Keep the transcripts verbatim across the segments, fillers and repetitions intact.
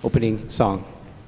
opening song.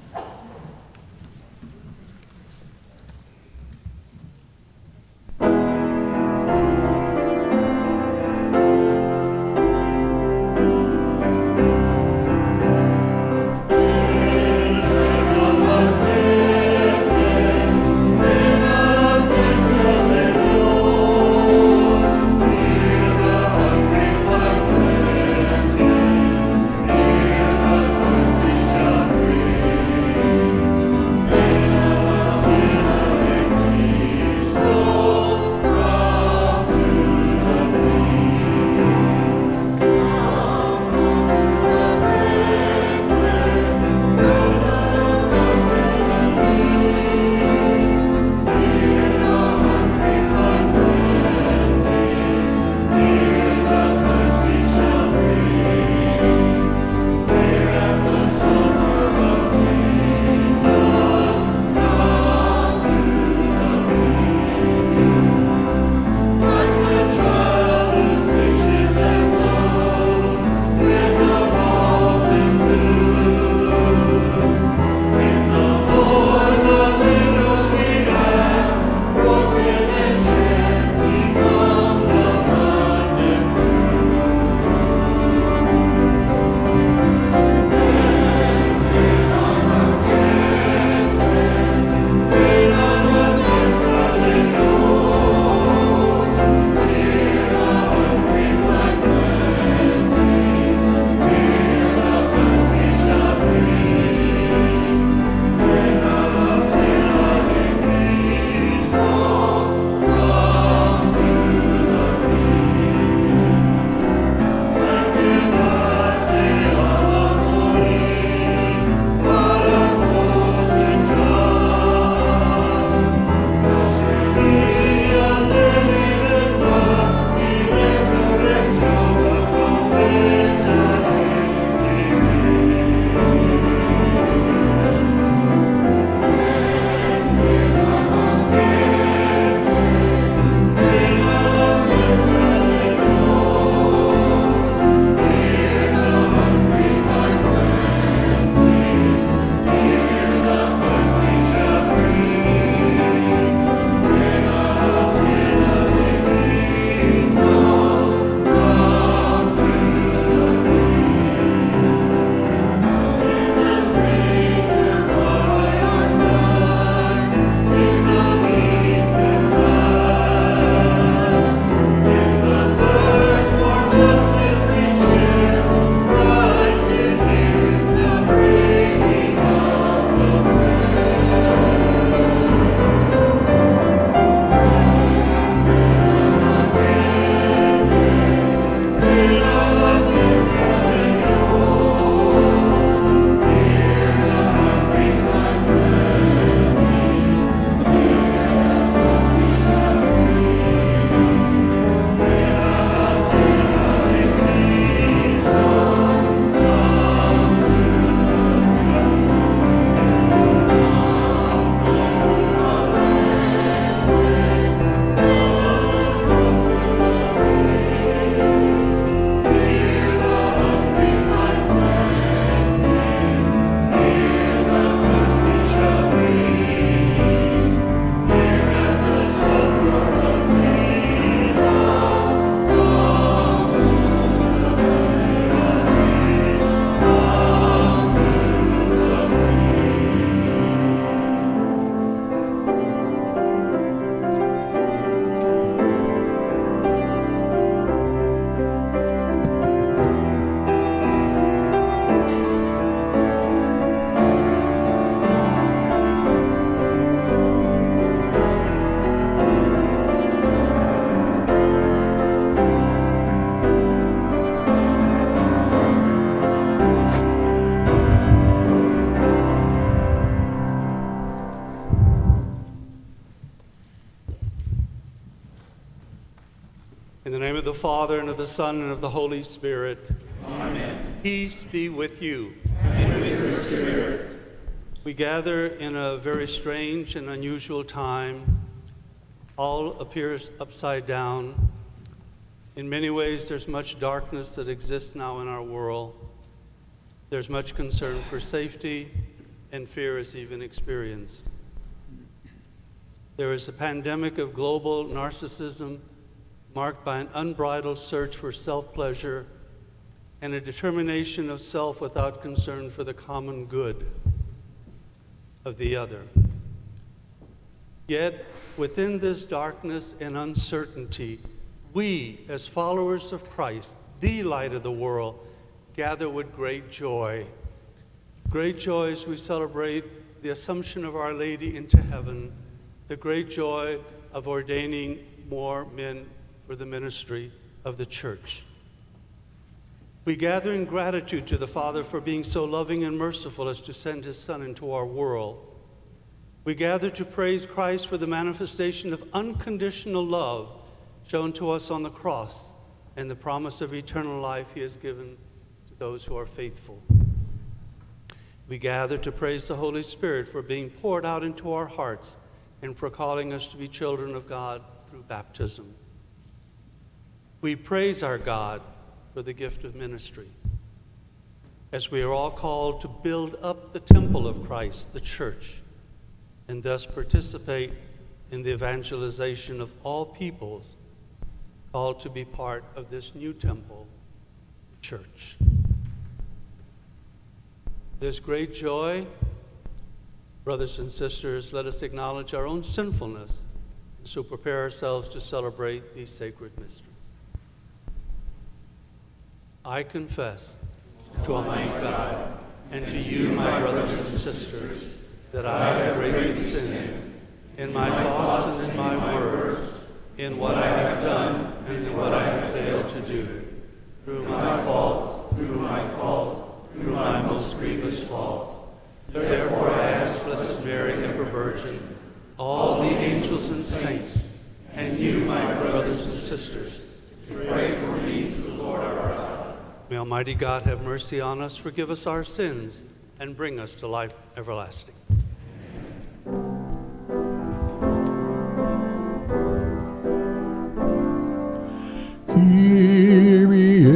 In the name of the Father, and of the Son, and of the Holy Spirit. Amen. Peace be with you. And with your spirit. We gather in a very strange and unusual time. All appears upside down. In many ways, there's much darkness that exists now in our world. There's much concern for safety, and fear is even experienced. There is a pandemic of global narcissism marked by an unbridled search for self-pleasure and a determination of self without concern for the common good of the other. Yet, within this darkness and uncertainty, we, as followers of Christ, the light of the world, gather with great joy. Great joy as we celebrate the Assumption of Our Lady into heaven, the great joy of ordaining more men for the ministry of the church. We gather in gratitude to the Father for being so loving and merciful as to send his Son into our world. We gather to praise Christ for the manifestation of unconditional love shown to us on the cross and the promise of eternal life he has given to those who are faithful. We gather to praise the Holy Spirit for being poured out into our hearts and for calling us to be children of God through baptism. We praise our God for the gift of ministry, as we are all called to build up the temple of Christ, the church, and thus participate in the evangelization of all peoples, called to be part of this new temple, the church. There's great joy. Brothers and sisters, let us acknowledge our own sinfulness and so prepare ourselves to celebrate these sacred mysteries. I confess to Almighty God and to you, my brothers and sisters, that I have greatly sinned in my thoughts and in my words, in what I have done and in what I have failed to do, through my fault, through my fault, through my most grievous fault. Therefore I ask Blessed Mary, ever Virgin, all the angels and saints, and you, my brothers and sisters, to pray for me to the Lord our God. May Almighty God have mercy on us, forgive us our sins, and bring us to life everlasting. Kyrie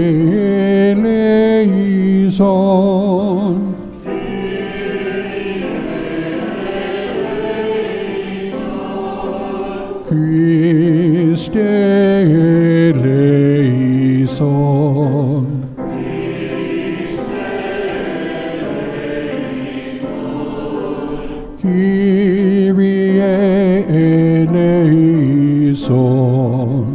eleison. Christe eleison. Kyrie eleison.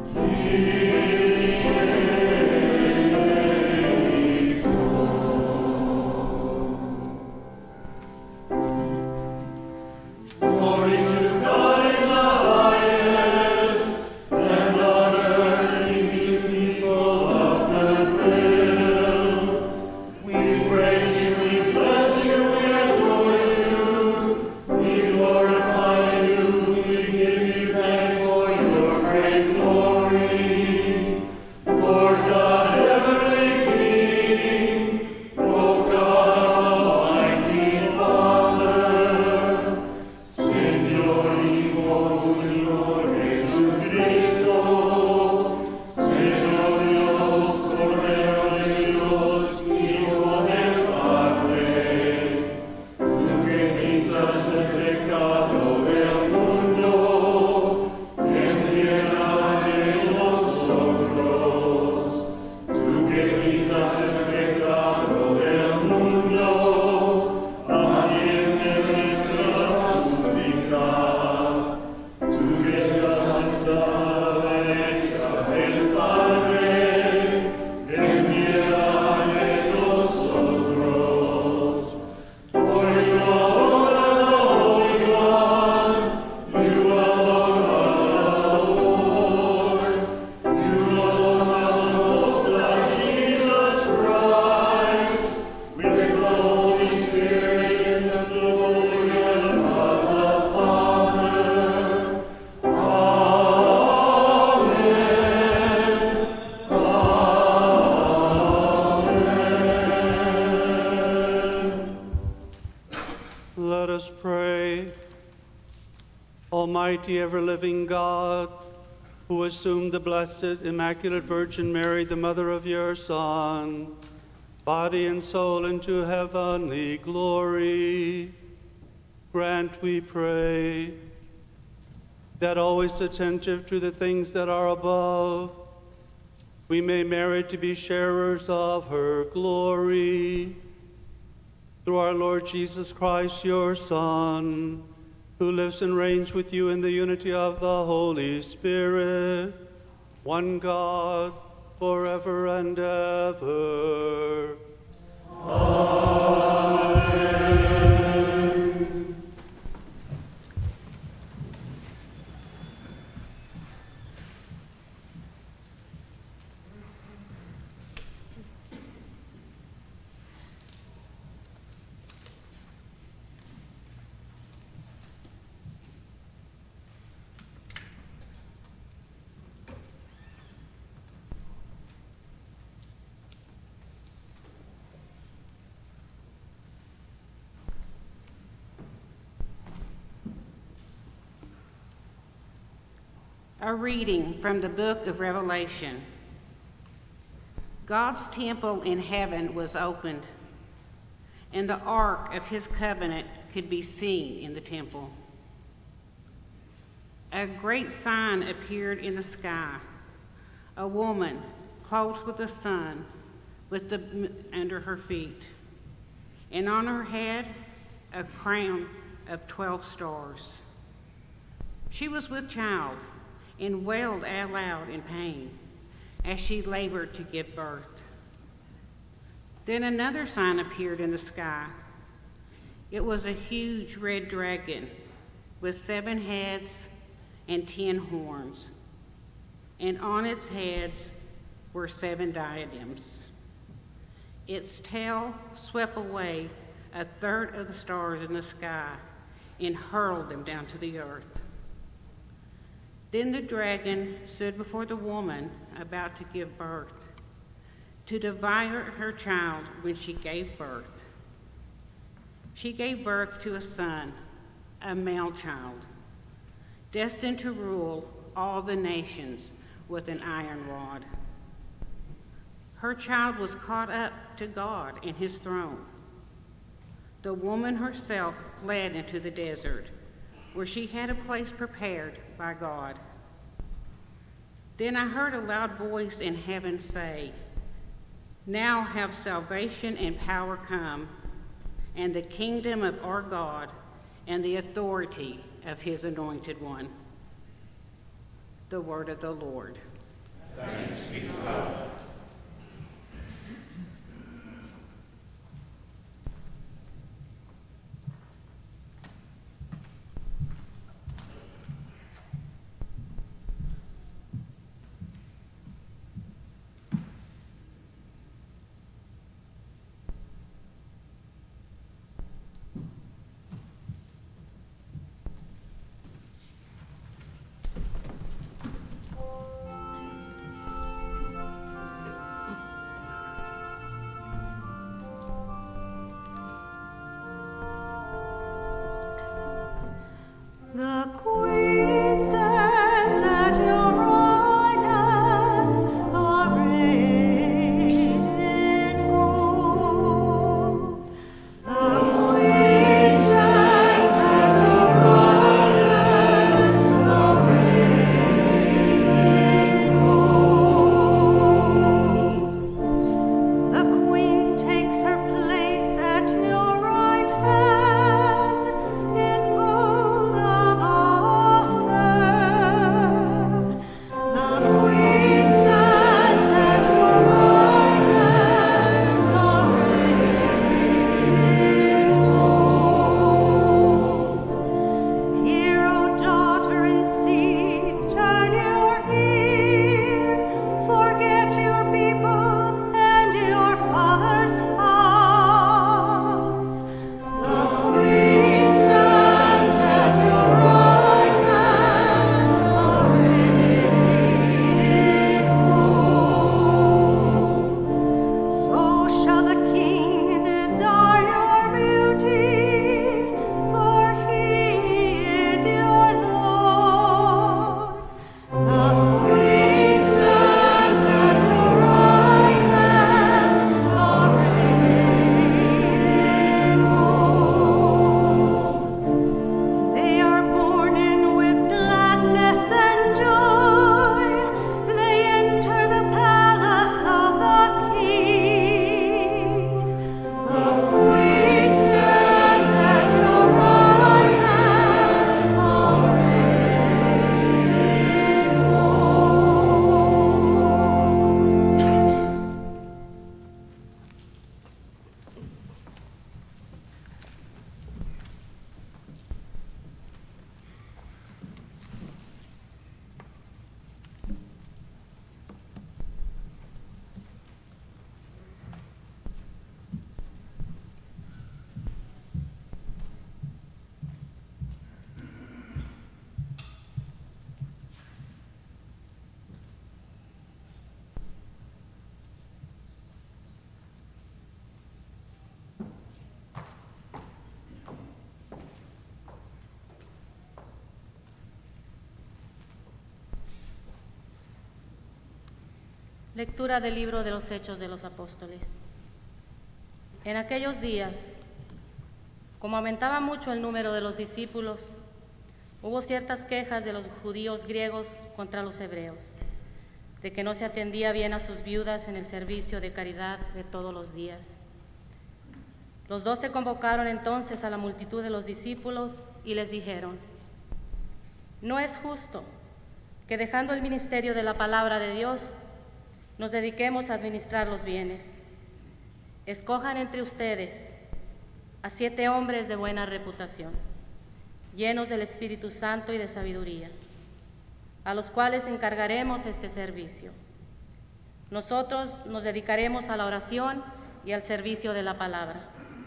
Almighty, ever-living God, who assumed the Blessed Immaculate Virgin Mary, the mother of your Son, body and soul into heavenly glory. Grant, we pray, that always attentive to the things that are above, we may merit to be sharers of her glory. Through our Lord Jesus Christ, your Son, who lives and reigns with you in the unity of the Holy Spirit, one God, forever and ever. Amen. A reading from the book of Revelation. God's temple in heaven was opened, and the ark of his covenant could be seen in the temple. A great sign appeared in the sky, a woman clothed with the sun, with the moon under her feet, and on her head a crown of twelve stars. She was with child and wailed out loud in pain as she labored to give birth. Then another sign appeared in the sky. It was a huge red dragon with seven heads and ten horns, and on its heads were seven diadems. Its tail swept away a third of the stars in the sky and hurled them down to the earth. Then the dragon stood before the woman about to give birth, to devour her child when she gave birth. She gave birth to a son, a male child, destined to rule all the nations with an iron rod. Her child was caught up to God and his throne. The woman herself fled into the desert, where she had a place prepared by God. Then I heard a loud voice in heaven say, "Now have salvation and power come, and the kingdom of our God, and the authority of his anointed one." The word of the Lord. Thanks be to God. Lectura del libro de los Hechos de los Apóstoles. En aquellos días, como aumentaba mucho el número de los discípulos, hubo ciertas quejas de los judíos griegos contra los hebreos, de que no se atendía bien a sus viudas en el servicio de caridad de todos los días. Los doce convocaron entonces a la multitud de los discípulos y les dijeron: no es justo que, dejando el ministerio de la palabra de Dios, nos dediquemos a administrar los bienes. Escojan entre ustedes a siete hombres de buena reputación, llenos del Espíritu Santo y de sabiduría, a los cuales encargaremos este servicio. Nosotros nos dedicaremos a la oración y al servicio de la palabra.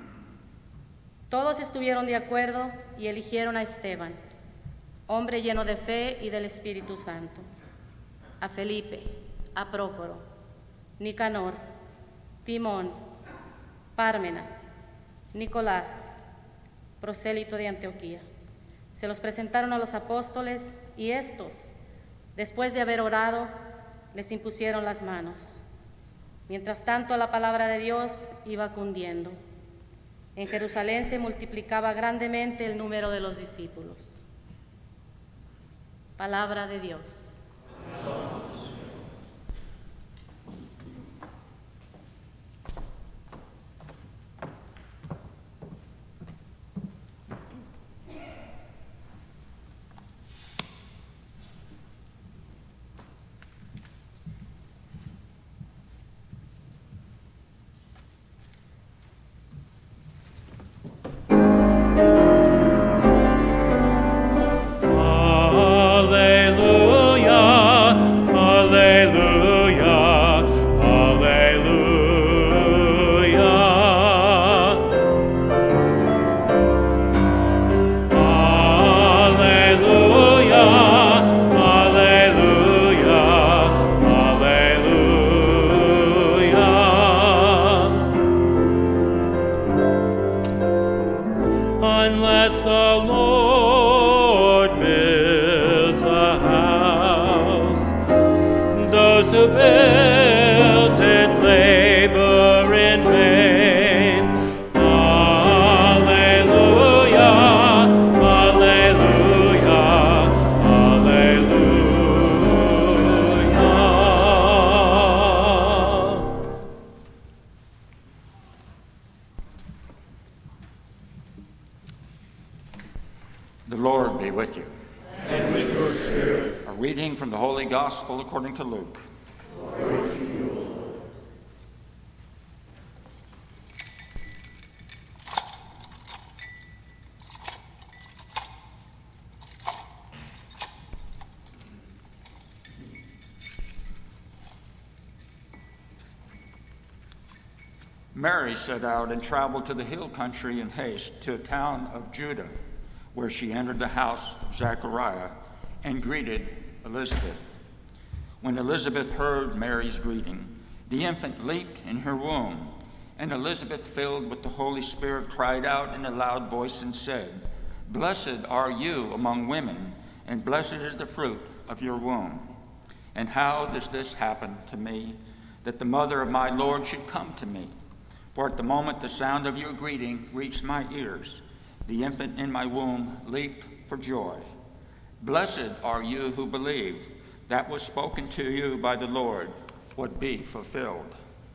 Todos estuvieron de acuerdo y eligieron a Esteban, hombre lleno de fe y del Espíritu Santo, a Felipe, a Prócoro, Nicanor, Timón, Pármenas, Nicolás, prosélito de Antioquía. Se los presentaron a los apóstoles y estos, después de haber orado, les impusieron las manos. Mientras tanto, la palabra de Dios iba cundiendo. En Jerusalén se multiplicaba grandemente el número de los discípulos. Palabra de Dios. The Lord be with you. And with your spirit. A reading from the Holy Gospel according to Luke. Glory to you, Lord. Mary set out and traveled to the hill country in haste to a town of Judah, where she entered the house of Zechariah and greeted Elizabeth. When Elizabeth heard Mary's greeting, the infant leaped in her womb, and Elizabeth, filled with the Holy Spirit, cried out in a loud voice and said, "Blessed are you among women, and blessed is the fruit of your womb. And how does this happen to me, that the mother of my Lord should come to me? For at the moment the sound of your greeting reached my ears, the infant in my womb leaped for joy. Blessed are you who believed that was spoken to you by the Lord would be fulfilled."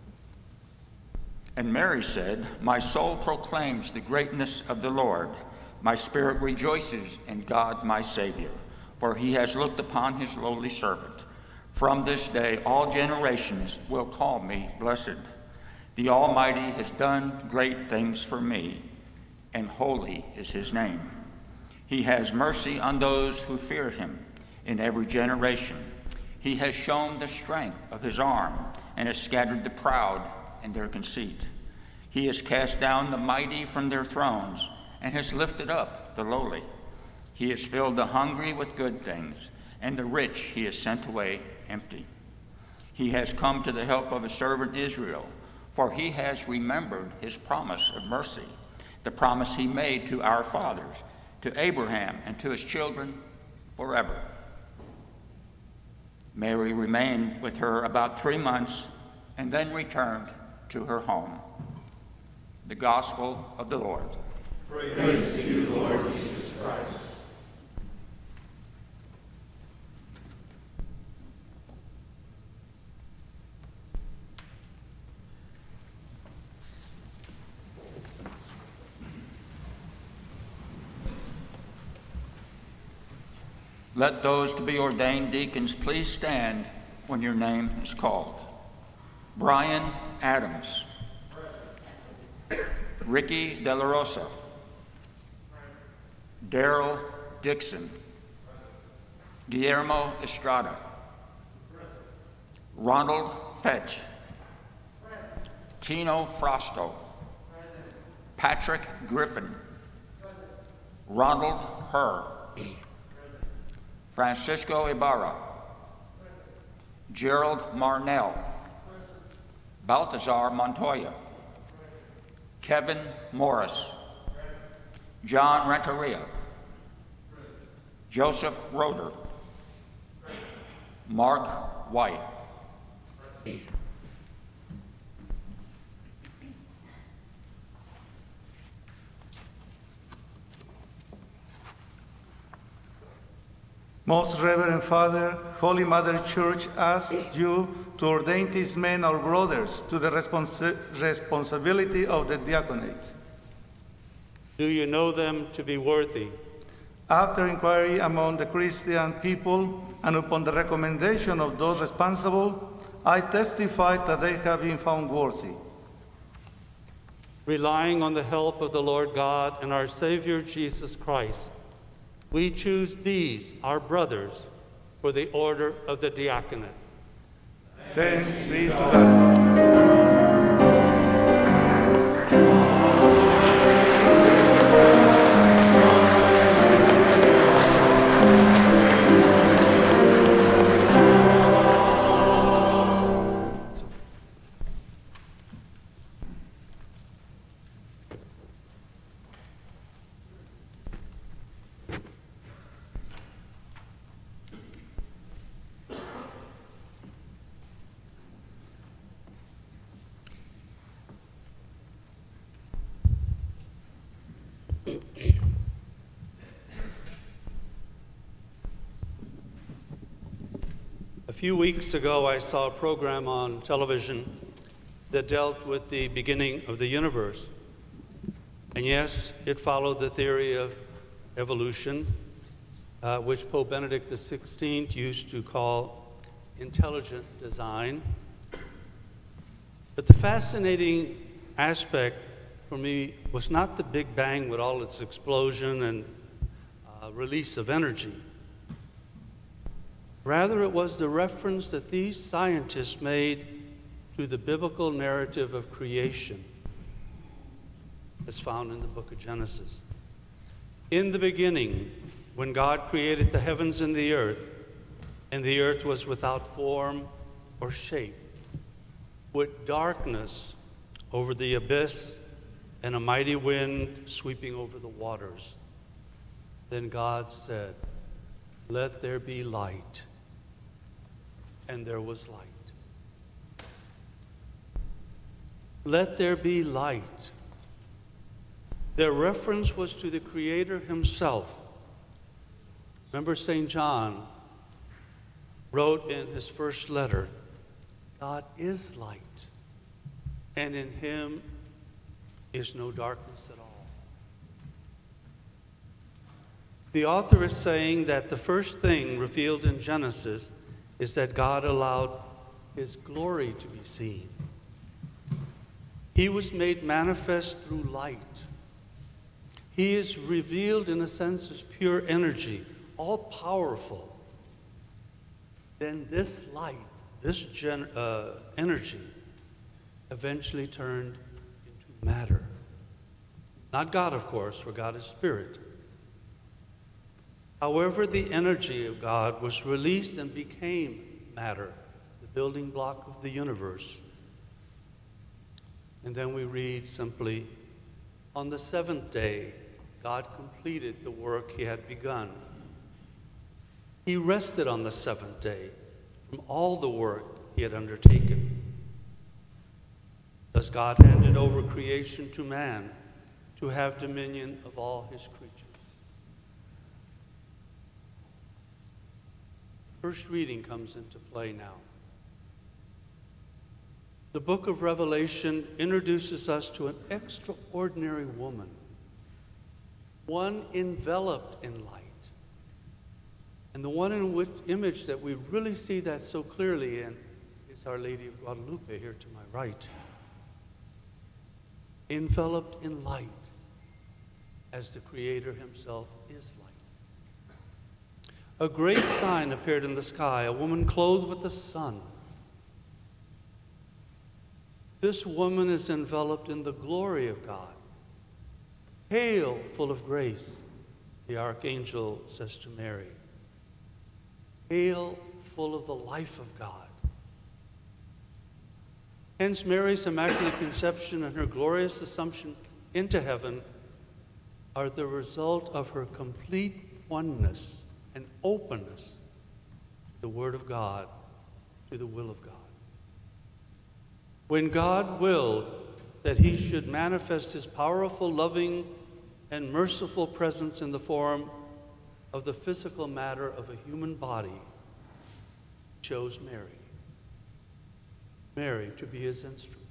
And Mary said, "My soul proclaims the greatness of the Lord. My spirit rejoices in God my Savior, for he has looked upon his lowly servant. From this day all generations will call me blessed. The Almighty has done great things for me, and holy is his name. He has mercy on those who fear him in every generation. He has shown the strength of his arm and has scattered the proud in their conceit. He has cast down the mighty from their thrones and has lifted up the lowly. He has filled the hungry with good things, and the rich he has sent away empty. He has come to the help of his servant Israel, for he has remembered his promise of mercy, the promise he made to our fathers, to Abraham and to his children forever." Mary remained with her about three months and then returned to her home. The Gospel of the Lord. Praise to you, Lord Jesus Christ. Let those to be ordained deacons please stand when your name is called. Brian Adams. Ricky De La Rosa. Daryl Dixon. Guillermo Estrada. Ronald Fetch. Tino Frosto. Patrick Griffin. Ronald Herr. Francisco Ibarra. Gerald Marnell. Balthazar Montoya. Kevin Morris. John Renteria. Joseph Roeder. Mark White. Most Reverend Father, Holy Mother Church asks you to ordain these men, our brothers, to the responsi responsibility of the diaconate. Do you know them to be worthy? After inquiry among the Christian people and upon the recommendation of those responsible, I testify that they have been found worthy. Relying on the help of the Lord God and our Savior Jesus Christ, we choose these, our brothers, for the order of the diaconate. Thanks be to God. A few weeks ago, I saw a program on television that dealt with the beginning of the universe. And yes, it followed the theory of evolution, uh, which Pope Benedict the sixteenth used to call intelligent design. But the fascinating aspect for me was not the Big Bang with all its explosion and uh, release of energy. Rather, it was the reference that these scientists made to the biblical narrative of creation as found in the book of Genesis. In the beginning, when God created the heavens and the earth, and the earth was without form or shape, with darkness over the abyss and a mighty wind sweeping over the waters, then God said, "Let there be light." And there was light. Let there be light. Their reference was to the Creator himself. Remember, Saint John wrote in his first letter, God is light, and in him is no darkness at all. The author is saying that the first thing revealed in Genesis is that God allowed his glory to be seen. He was made manifest through light. He is revealed in a sense as pure energy, all powerful. Then this light, this gen uh, energy, eventually turned into matter. Not God, of course, for God is spirit. However, the energy of God was released and became matter, the building block of the universe. And then we read simply, on the seventh day, God completed the work he had begun. He rested on the seventh day from all the work he had undertaken. Thus God handed over creation to man to have dominion of all his creatures. First reading comes into play now. The book of Revelation introduces us to an extraordinary woman, one enveloped in light. And the one in which image that we really see that so clearly in is Our Lady of Guadalupe here to my right. Enveloped in light, as the Creator himself is light. A great sign appeared in the sky, a woman clothed with the sun. This woman is enveloped in the glory of God. Hail, full of grace, the archangel says to Mary. Hail, full of the life of God. Hence, Mary's immaculate conception and her glorious assumption into heaven are the result of her complete oneness and openness to the Word of God, to the will of God. When God willed that he should manifest his powerful, loving, and merciful presence in the form of the physical matter of a human body, he chose Mary. Mary to be his instrument.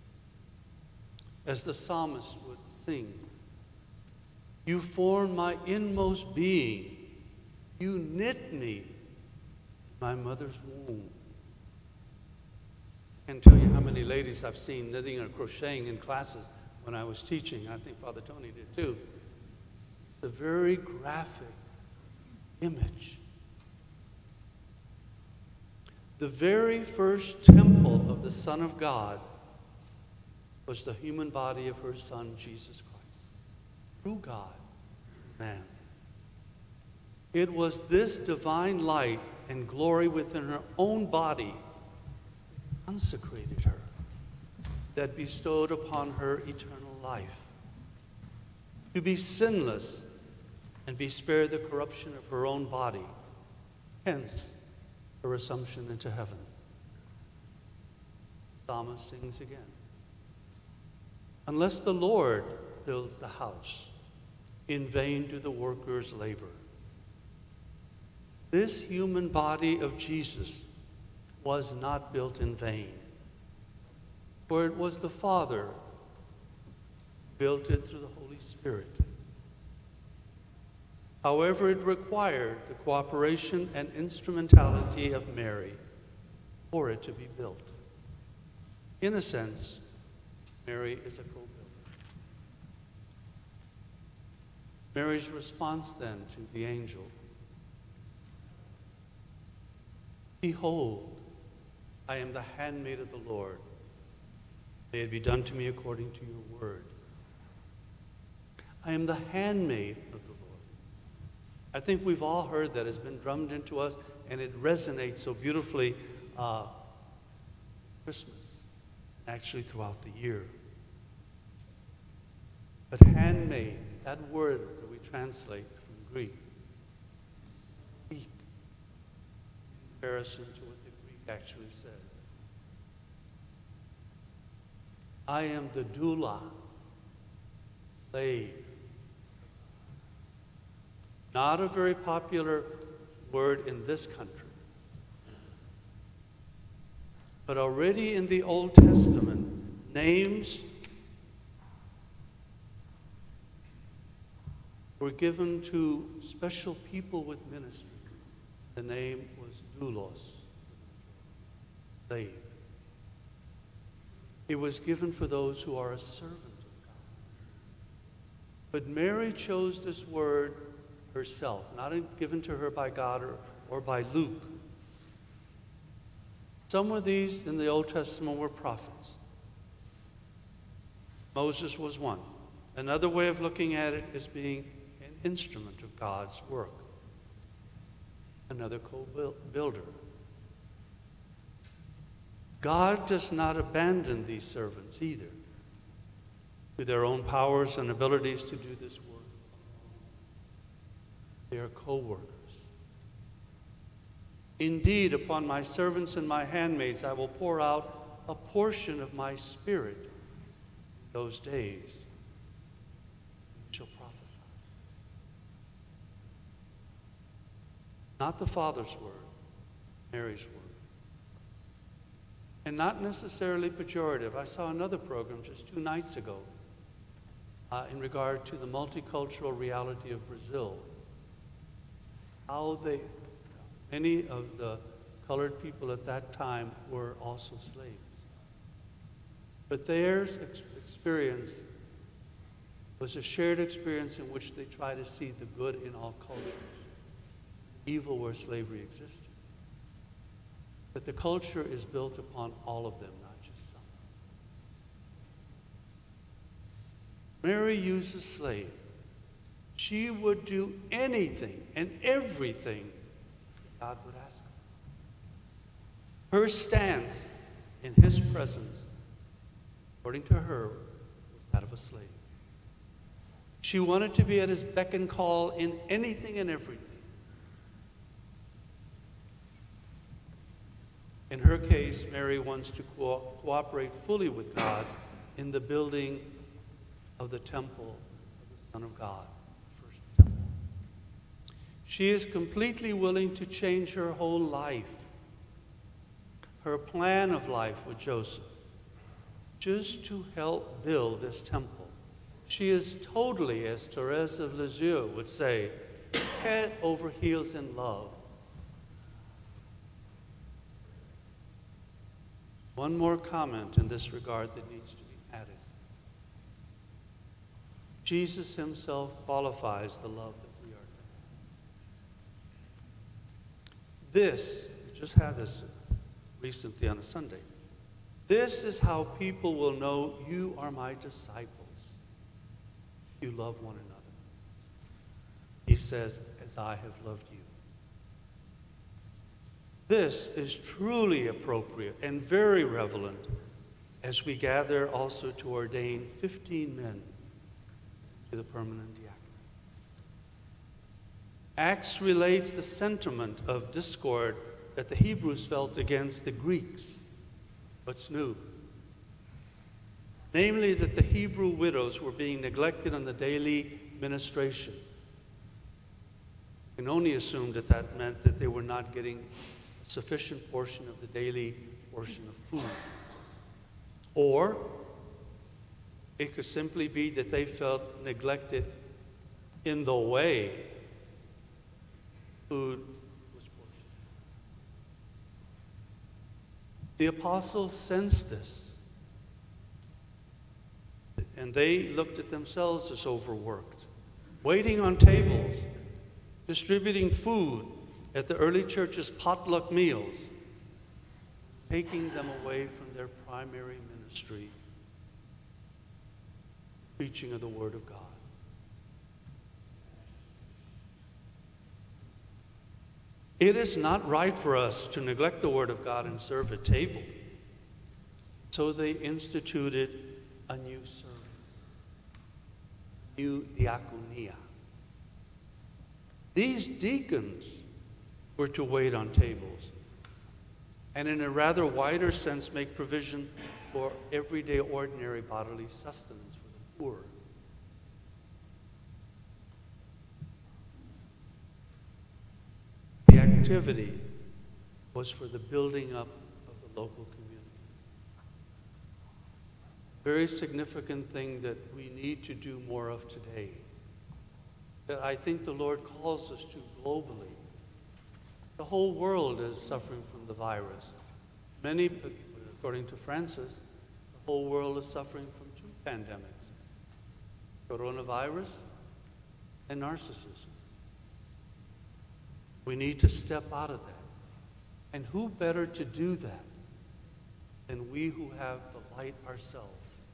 As the psalmist would sing, you formed my inmost being. You knit me in my mother's womb. I can't tell you how many ladies I've seen knitting or crocheting in classes when I was teaching. I think Father Tony did too. It's a very graphic image. The very first temple of the Son of God was the human body of her Son, Jesus Christ. Through God, man. It was this divine light and glory within her own body that consecrated her, that bestowed upon her eternal life. To be sinless and be spared the corruption of her own body. Hence, her assumption into heaven. The psalmist sings again. Unless the Lord builds the house, in vain do the workers labor. This human body of Jesus was not built in vain, for it was the Father who built it through the Holy Spirit. However, it required the cooperation and instrumentality of Mary for it to be built. In a sense, Mary is a co-builder. Mary's response then to the angel, behold, I am the handmaid of the Lord. May it be done to me according to your word. I am the handmaid of the Lord. I think we've all heard that. It's been drummed into us, and it resonates so beautifully uh, Christmas, actually throughout the year. But handmaid, that word that we translate from Greek, speak, in comparison to what the Greek actually says. I am the doula, slave. Not a very popular word in this country. But already in the Old Testament, names were given to special people with ministry. The name was doulos, slave. It was given for those who are a servant of God. But Mary chose this word herself, not given to her by God or, or by Luke. Some of these in the Old Testament were prophets. Moses was one. Another way of looking at it is being an instrument of God's work. Another co-builder. God does not abandon these servants either to their own powers and abilities to do this work. They are co-workers. Indeed, upon my servants and my handmaids I will pour out a portion of my spirit in those days. You shall prophesy. Not the Father's word, Mary's word. And not necessarily pejorative. I saw another program just two nights ago uh, in regard to the multicultural reality of Brazil. How they, many of the colored people at that time were also slaves. But their ex- experience was a shared experience in which they try to see the good in all cultures, evil where slavery existed. But the culture is built upon all of them, not just some. Mary used a slave. She would do anything and everything God would ask her. Her stance in his presence, according to her, was that of a slave. She wanted to be at his beck and call in anything and everything. In her case, Mary wants to co- cooperate fully with God in the building of the temple of the Son of God, the first temple. She is completely willing to change her whole life, her plan of life with Joseph, just to help build this temple. She is totally, as Therese of Lisieux would say, head over heels in love. One more comment in this regard that needs to be added. Jesus himself qualifies the love that we are to have. This, we just had this recently on a Sunday. This is how people will know you are my disciples. You love one another. He says, as I have loved you. This is truly appropriate and very relevant as we gather also to ordain fifteen men to the permanent diaconate. Acts relates the sentiment of discord that the Hebrews felt against the Greeks. What's new? Namely, that the Hebrew widows were being neglected on the daily ministration. You can only assume that that meant that they were not getting a sufficient portion of the daily portion of food. Or it could simply be that they felt neglected in the way food was portioned. The apostles sensed this. And they looked at themselves as overworked, waiting on tables, distributing food at the early church's potluck meals, taking them away from their primary ministry, preaching of the Word of God. It is not right for us to neglect the Word of God and serve at table. So they instituted a new service. New diaconia. These deacons were to wait on tables and in a rather wider sense make provision for everyday ordinary bodily sustenance for the poor. The activity was for the building up of the local community. Very significant thing that we need to do more of today, that I think the Lord calls us to globally. The whole world is suffering from the virus. Many, according to Francis, the whole world is suffering from two pandemics, coronavirus and narcissism. We need to step out of that. And who better to do that than we who have the light ourselves?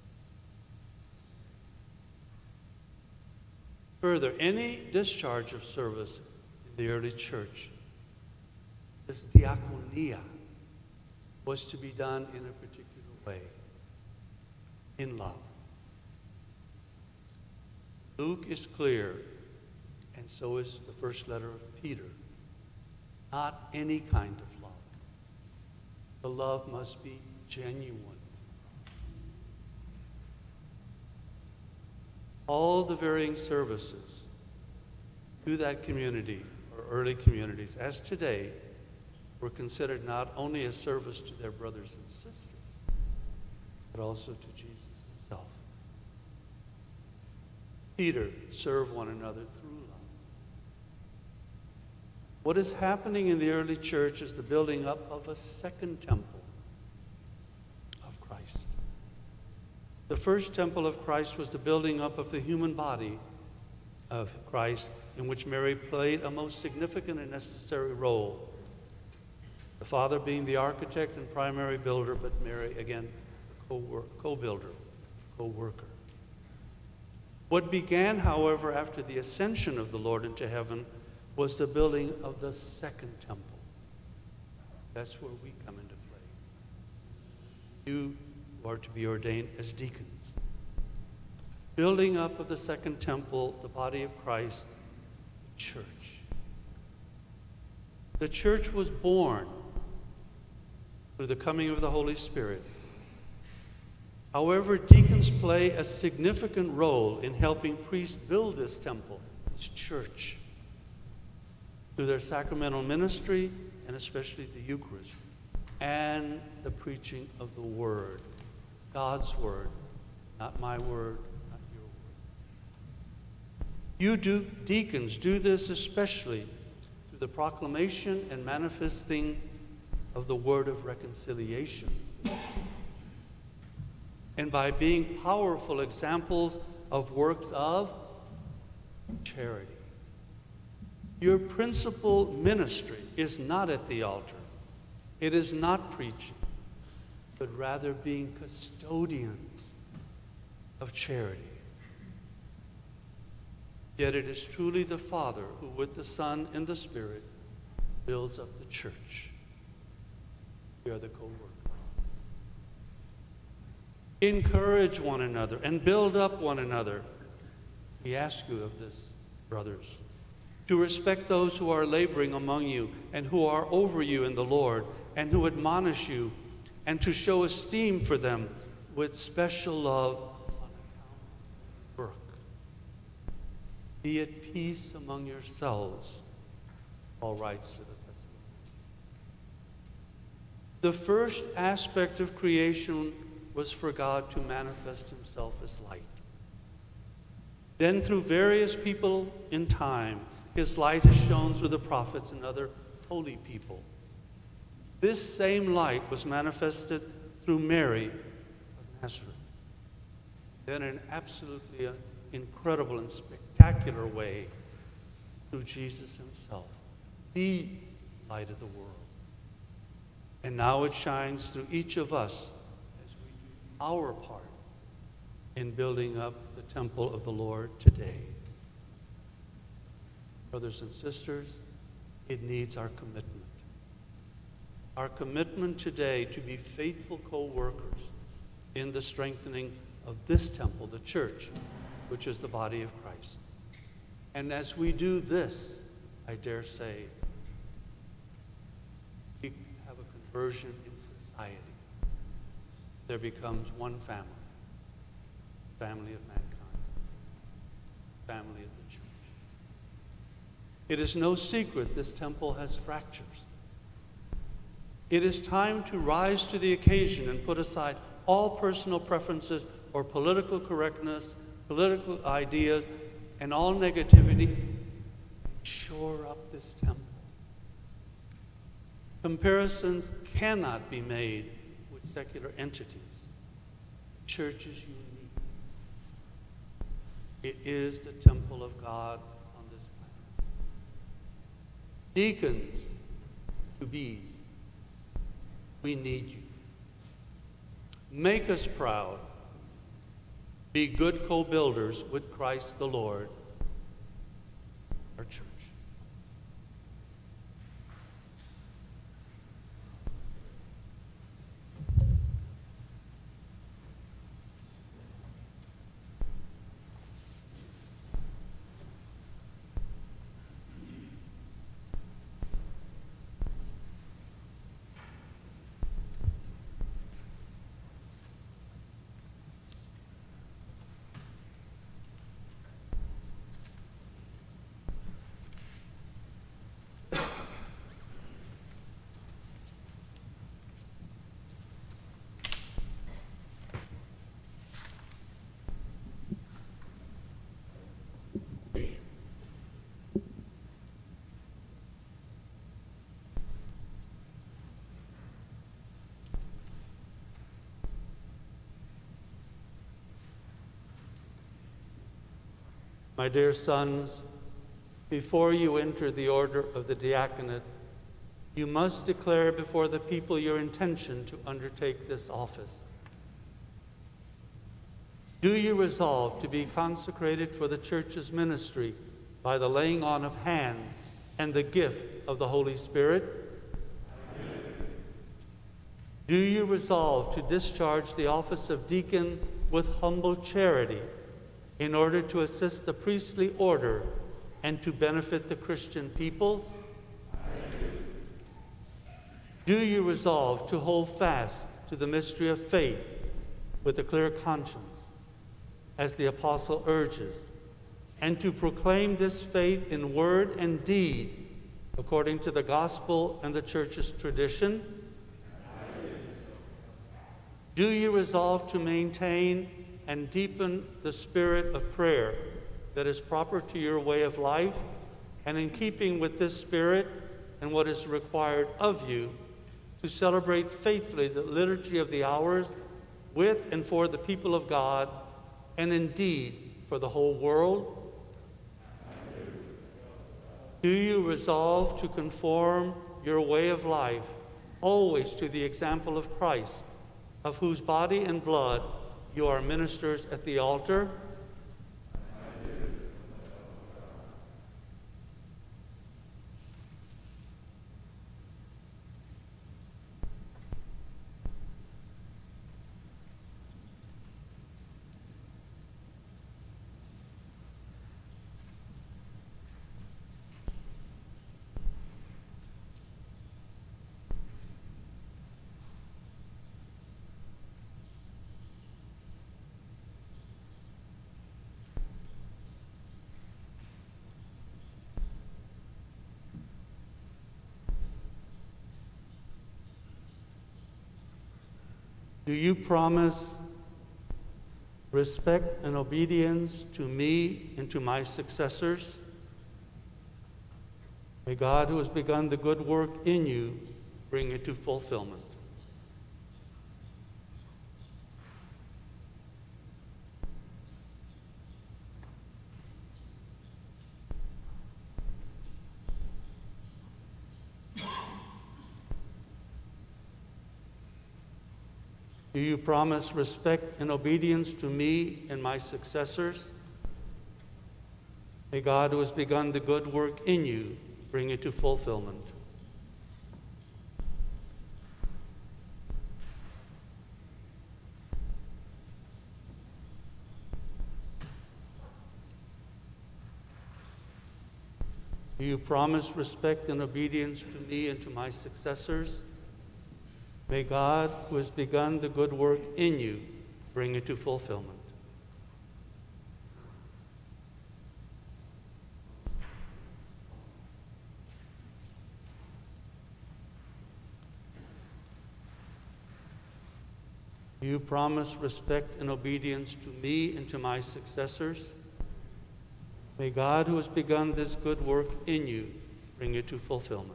Further, any discharge of service in the early church, this diaconia, was to be done in a particular way, in love. Luke is clear, and so is the first letter of Peter. not any kind of love. The love must be genuine. All the varying services to that community, or early communities, as today, were considered not only a service to their brothers and sisters, but also to Jesus himself. Peter, serve one another through love. What is happening in the early church is the building up of a second temple of Christ. The first temple of Christ was the building up of the human body of Christ, in which Mary played a most significant and necessary role. The Father being the architect and primary builder, but Mary, again, the co-builder, co-worker. What began, however, after the ascension of the Lord into heaven was the building of the second temple. That's where we come into play. You are to be ordained as deacons. Building up of the second temple, the body of Christ, the church. The church was born through the coming of the Holy Spirit. However, deacons play a significant role in helping priests build this temple, this church, through their sacramental ministry, and especially the Eucharist, and the preaching of the Word, God's Word, not my word, not your word. You do, deacons do this especially through the proclamation and manifesting of the word of reconciliation, and by being powerful examples of works of charity. Your principal ministry is not at the altar. It is not preaching, but rather being custodians of charity. Yet it is truly the Father who, with the Son and the Spirit, builds up the church. We are the co-workers. Encourage one another and build up one another. We ask you of this, brothers, to respect those who are laboring among you and who are over you in the Lord and who admonish you, and to show esteem for them with special love on account of work. Be at peace among yourselves. Paul writes to the Thessalonians. The first aspect of creation was for God to manifest himself as light. Then through various people in time, his light has shone through the prophets and other holy people. This same light was manifested through Mary of Nazareth. Then in an absolutely incredible and spectacular way, through Jesus himself, the light of the world. And now it shines through each of us as we do our part in building up the temple of the Lord today. Brothers and sisters, it needs our commitment. Our commitment today to be faithful co-workers in the strengthening of this temple, the church, which is the body of Christ. And as we do this, I dare say, we have a conversion in society. There becomes one family, family of mankind, family of the church. It is no secret this temple has fractures. It is time to rise to the occasion and put aside all personal preferences or political correctness, political ideas, and all negativity. Shore up this temple. Comparisons cannot be made with secular entities. The church is unique. It is the temple of God on this planet. Deacons, to bees, we need you. Make us proud. Be good co-builders with Christ the Lord, our church. My dear sons, before you enter the order of the diaconate, you must declare before the people your intention to undertake this office. Do you resolve to be consecrated for the church's ministry by the laying on of hands and the gift of the Holy Spirit? Do you resolve to discharge the office of deacon with humble charity in order to assist the priestly order and to benefit the Christian peoples? Do you resolve to hold fast to the mystery of faith with a clear conscience, as the apostle urges, and to proclaim this faith in word and deed according to the gospel and the church's tradition? Do you resolve to maintain and deepen the spirit of prayer that is proper to your way of life, and in keeping with this spirit and what is required of you, to celebrate faithfully the liturgy of the hours with and for the people of God, and indeed for the whole world? Do you resolve to conform your way of life always to the example of Christ, of whose body and blood you are ministers at the altar? Do you promise respect and obedience to me and to my successors? May God, who has begun the good work in you, bring it to fulfillment. Do you promise respect and obedience to me and my successors? May God, who has begun the good work in you, bring it to fulfillment. Do you promise respect and obedience to me and to my successors? May God, who has begun the good work in you, bring it to fulfillment. Do you promise respect and obedience to me and to my successors? May God, who has begun this good work in you, bring it to fulfillment.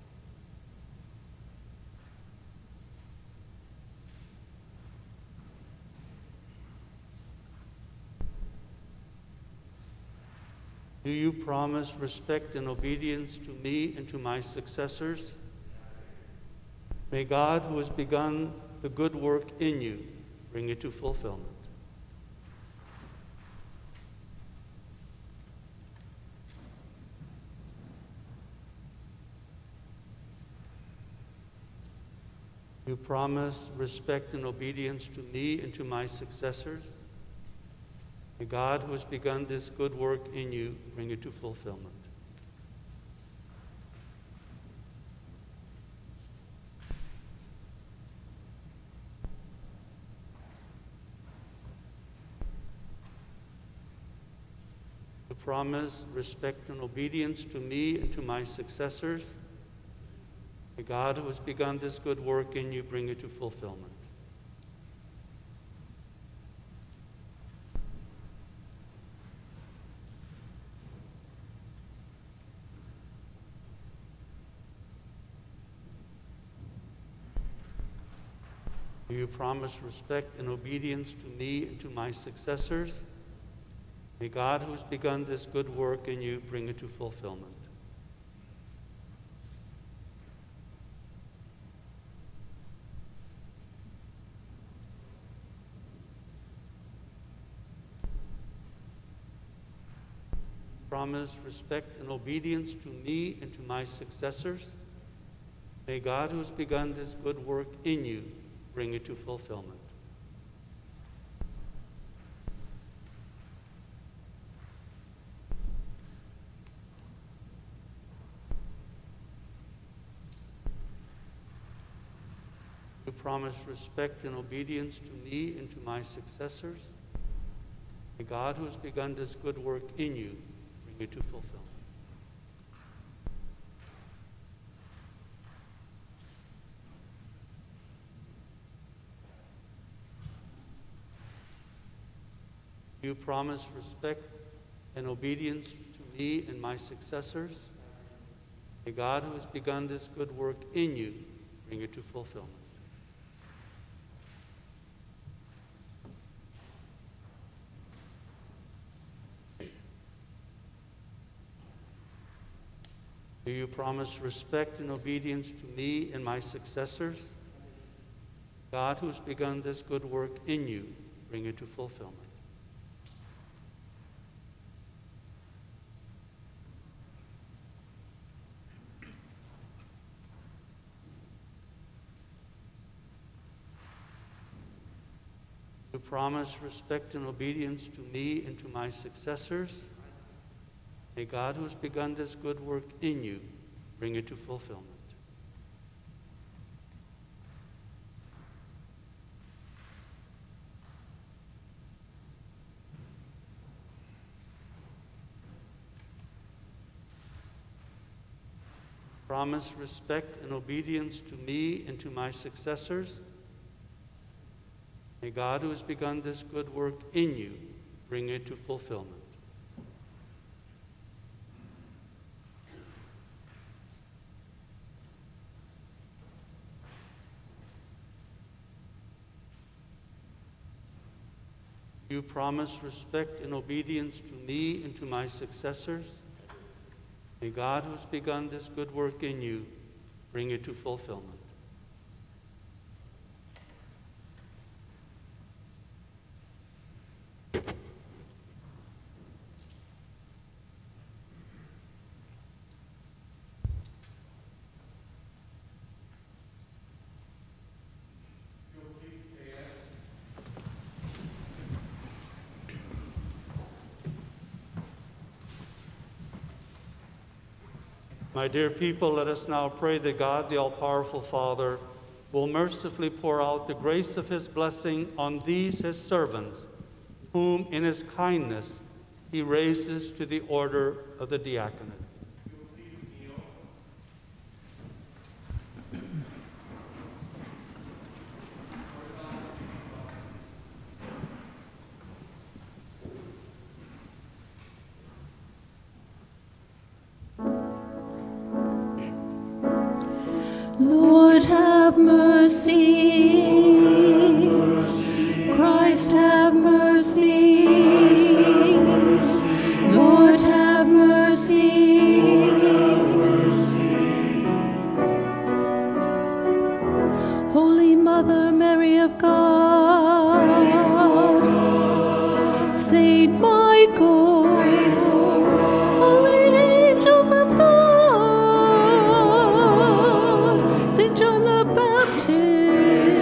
Do you promise respect and obedience to me and to my successors? May God, who has begun the good work in you, bring it to fulfillment. Do you promise respect and obedience to me and to my successors? May God, who has begun this good work in you, bring it to fulfillment. To promise respect and obedience to me and to my successors, may God, who has begun this good work in you, bring it to fulfillment. Do you promise respect and obedience to me and to my successors? May God, who has begun this good work in you, bring it to fulfillment. Promise respect and obedience to me and to my successors. May God, who has begun this good work in you, bring it to fulfillment. You promise respect and obedience to me and to my successors. May God, who has begun this good work in you, bring it to fulfillment. You promise respect and obedience to me and my successors. May God, who has begun this good work in you, bring it to fulfillment. Do you promise respect and obedience to me and my successors? God, who has begun this good work in you, bring it to fulfillment. You promise respect and obedience to me and to my successors. May God, who has begun this good work in you, bring it to fulfillment. Promise respect and obedience to me and to my successors. May God, who has begun this good work in you, bring it to fulfillment. You promise respect and obedience to me and to my successors. May God, who has begun this good work in you, bring it to fulfillment. My dear people, let us now pray that God, the all-powerful Father, will mercifully pour out the grace of his blessing on these his servants, whom in his kindness he raises to the order of the diaconate. Lord, have mercy. Christ, have mercy. Lord, have mercy. Holy Mother Mary of God, Saint Michael, holy angels of God, Saint John the Baptist,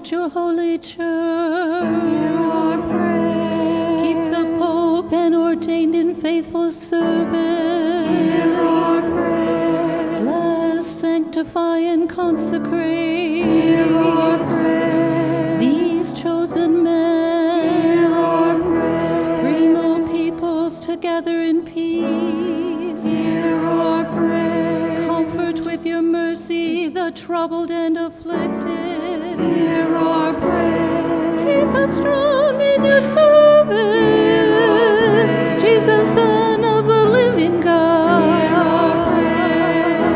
protect your holy church. Hear our prayer. Keep the Pope and ordained in faithful service. Hear our prayer. Bless, sanctify, and consecrate. Hear our prayer. These chosen men. Hear our prayer. Bring all peoples together in peace. Hear our prayer. Comfort with your mercy the troubled and afflicted. Hear our prayer. Keep us strong in your service. Jesus, Son of the living God. Hear our prayer.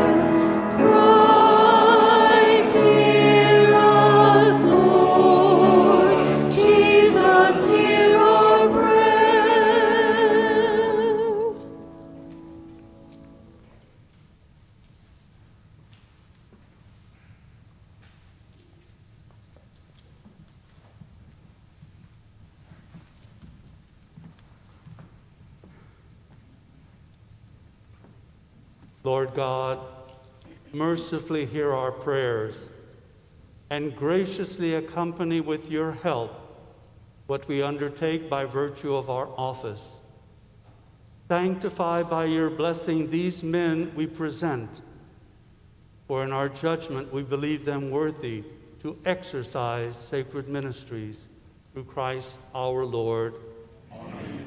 Christ, hear us, Lord. Jesus, hear our prayer. Lord God, mercifully hear our prayers and graciously accompany with your help what we undertake by virtue of our office. Sanctify by your blessing these men we present, for in our judgment we believe them worthy to exercise sacred ministries through Christ our Lord. Amen.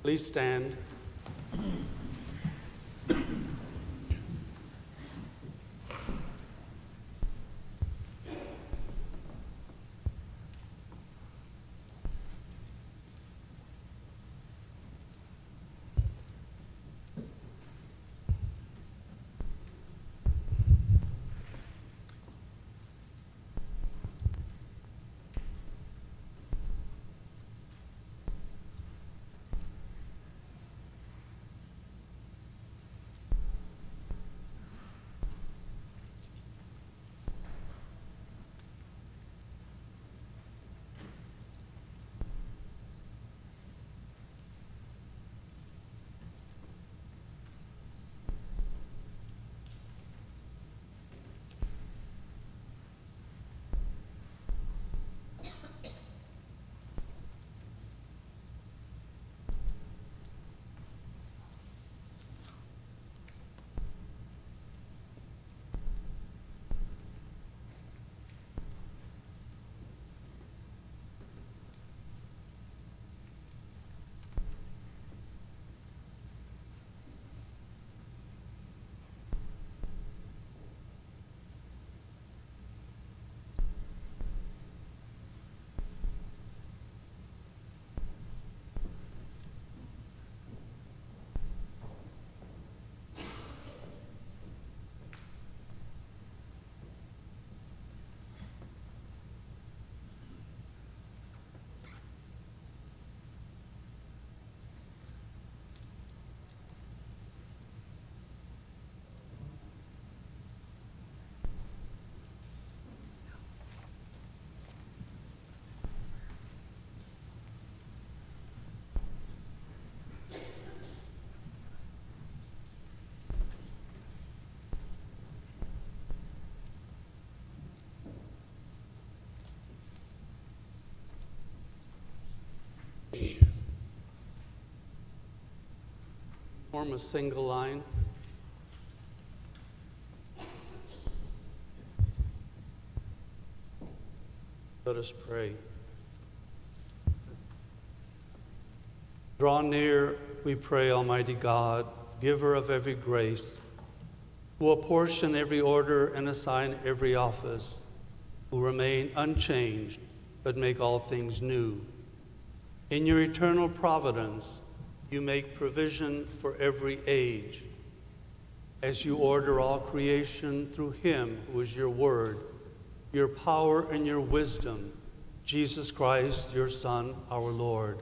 Please stand. Form a single line. Let us pray. Draw near, we pray, Almighty God, giver of every grace, who apportion every order and assign every office, who remain unchanged but make all things new. In your eternal providence, you make provision for every age. As you order all creation through him who is your word, your power and your wisdom, Jesus Christ, your Son, our Lord.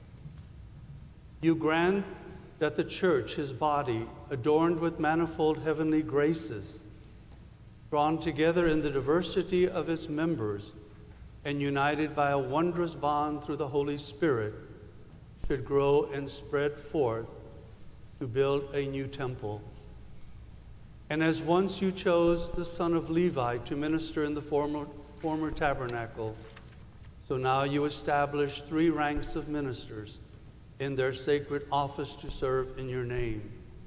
You grant that the church, his body, adorned with manifold heavenly graces, drawn together in the diversity of its members, and united by a wondrous bond through the Holy Spirit, should grow and spread forth to build a new temple. And as once you chose the son of Levi to minister in the former, former tabernacle, so now you establish three ranks of ministers in their sacred office to serve in your name.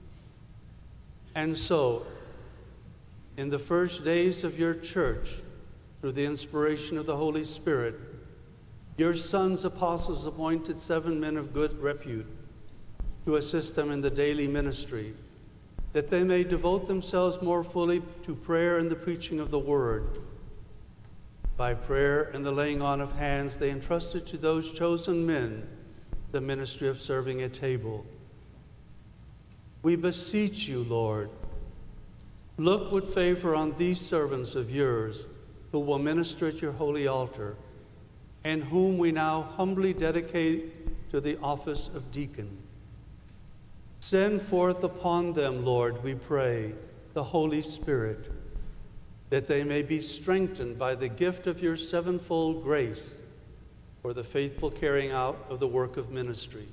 And so, in the first days of your church, through the inspiration of the Holy Spirit, your sons apostles appointed seven men of good repute to assist them in the daily ministry, that they may devote themselves more fully to prayer and the preaching of the word. By prayer and the laying on of hands, they entrusted to those chosen men the ministry of serving at table. We beseech you, Lord, look with favor on these servants of yours who will minister at your holy altar, and whom we now humbly dedicate to the office of deacon. Send forth upon them, Lord, we pray, the Holy Spirit, that they may be strengthened by the gift of your sevenfold grace for the faithful carrying out of the work of ministry.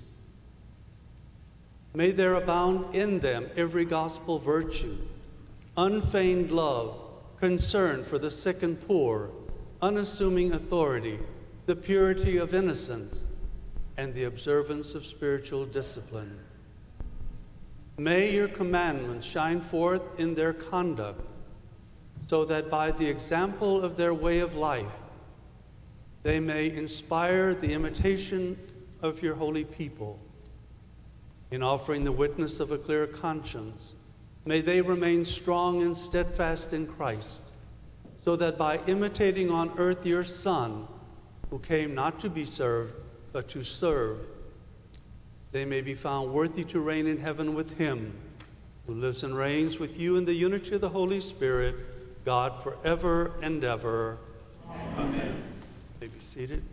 May there abound in them every gospel virtue, unfeigned love, concern for the sick and poor, unassuming authority, the purity of innocence, and the observance of spiritual discipline. May your commandments shine forth in their conduct, so that by the example of their way of life, they may inspire the imitation of your holy people. In offering the witness of a clear conscience, may they remain strong and steadfast in Christ, so that by imitating on earth your Son, who came not to be served, but to serve, they may be found worthy to reign in heaven with him, who lives and reigns with you in the unity of the Holy Spirit, God forever and ever. Amen. You may be seated.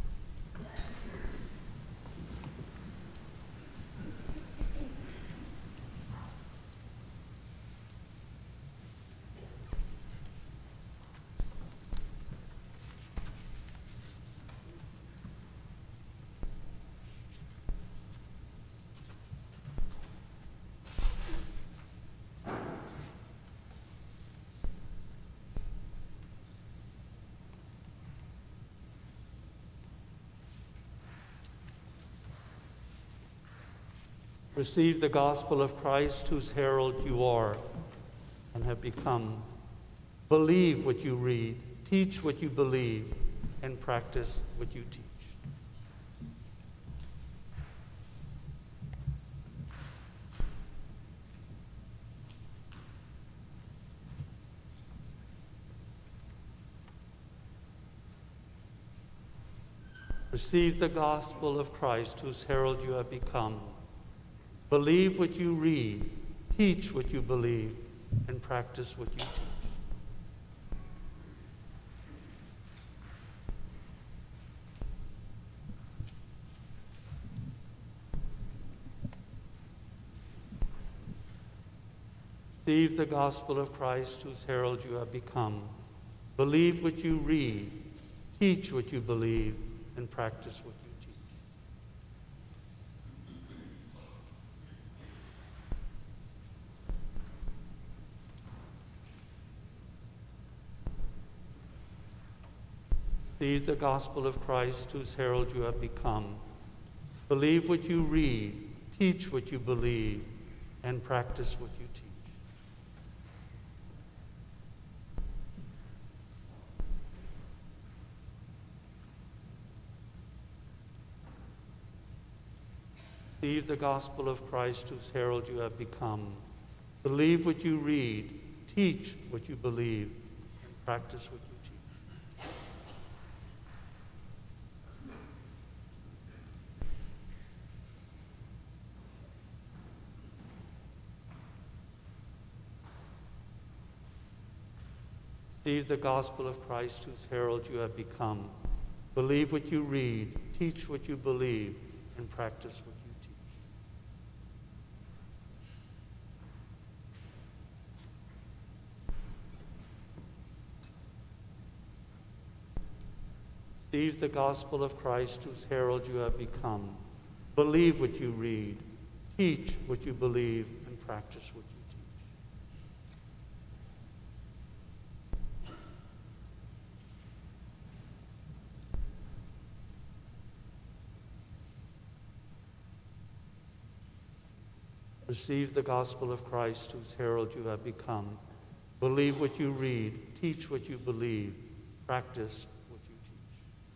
Receive the gospel of Christ, whose herald you are and have become. Believe what you read, teach what you believe, and practice what you teach. Receive the gospel of Christ, whose herald you have become. Believe what you read, teach what you believe, and practice what you teach. Receive the gospel of Christ, whose herald you have become. Believe what you read, teach what you believe, and practice what you teach. Receive the gospel of Christ, whose herald you have become. Believe what you read, teach what you believe, and practice what you teach. Receive the gospel of Christ, whose herald you have become. Believe what you read, teach what you believe, and practice what you teach. Receive the gospel of Christ, whose herald you have become. Believe what you read, teach what you believe, and practice what you teach. Receive the gospel of Christ, whose herald you have become. Believe what you read, teach what you believe, and practice what you teach. Receive the gospel of Christ, whose herald you have become. Believe what you read, teach what you believe, practice what you teach.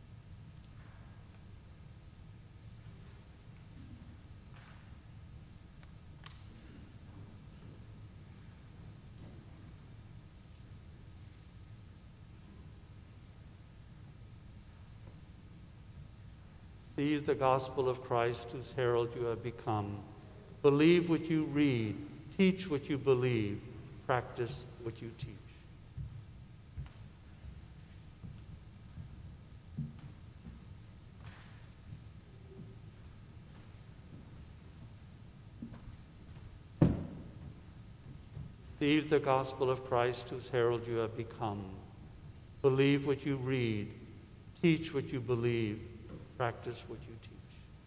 Receive the gospel of Christ, whose herald you have become. Believe what you read, teach what you believe, practice what you teach. Receive the gospel of Christ, whose herald you have become. Believe what you read, teach what you believe, practice what you teach.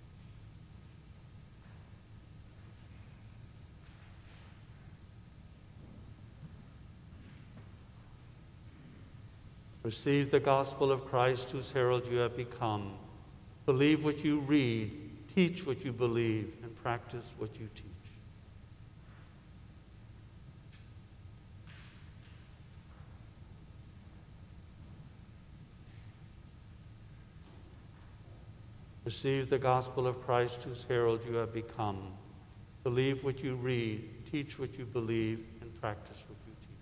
Receive the gospel of Christ, whose herald you have become. Believe what you read, teach what you believe, and practice what you teach. Receive the gospel of Christ, whose herald you have become. believe what you read, teach what you believe, and practice what you teach.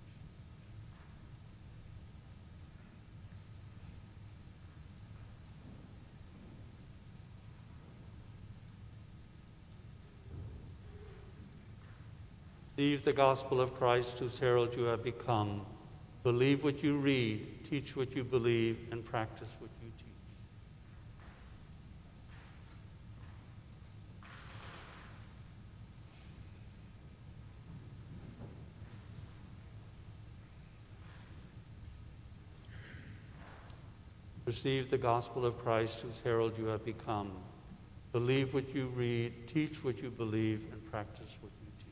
Receive the gospel of Christ, whose herald you have become. Believe what you read, teach what you believe, and practice what you teach. Receive the gospel of Christ, whose herald you have become. Believe what you read, teach what you believe, and practice what you teach.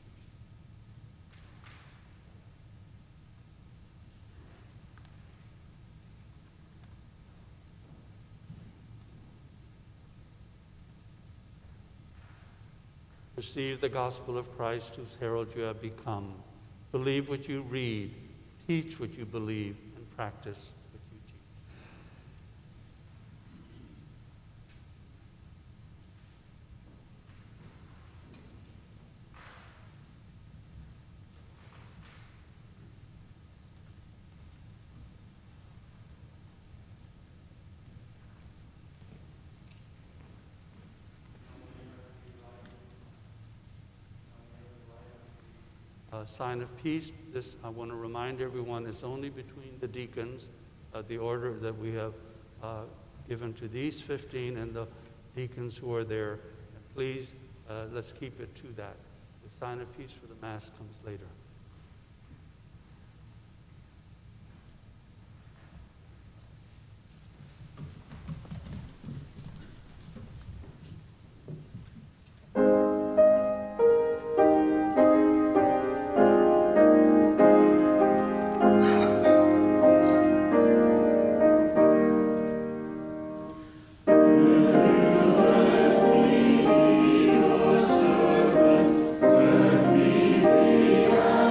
Receive the gospel of Christ, whose herald you have become. Believe what you read, teach what you believe, and practice what you teach. Uh, sign of peace. This, I want to remind everyone, is only between the deacons. Uh, the order that we have uh, given to these fifteen and the deacons who are there. And please, uh, let's keep it to that. The sign of peace for the Mass comes later. Let me be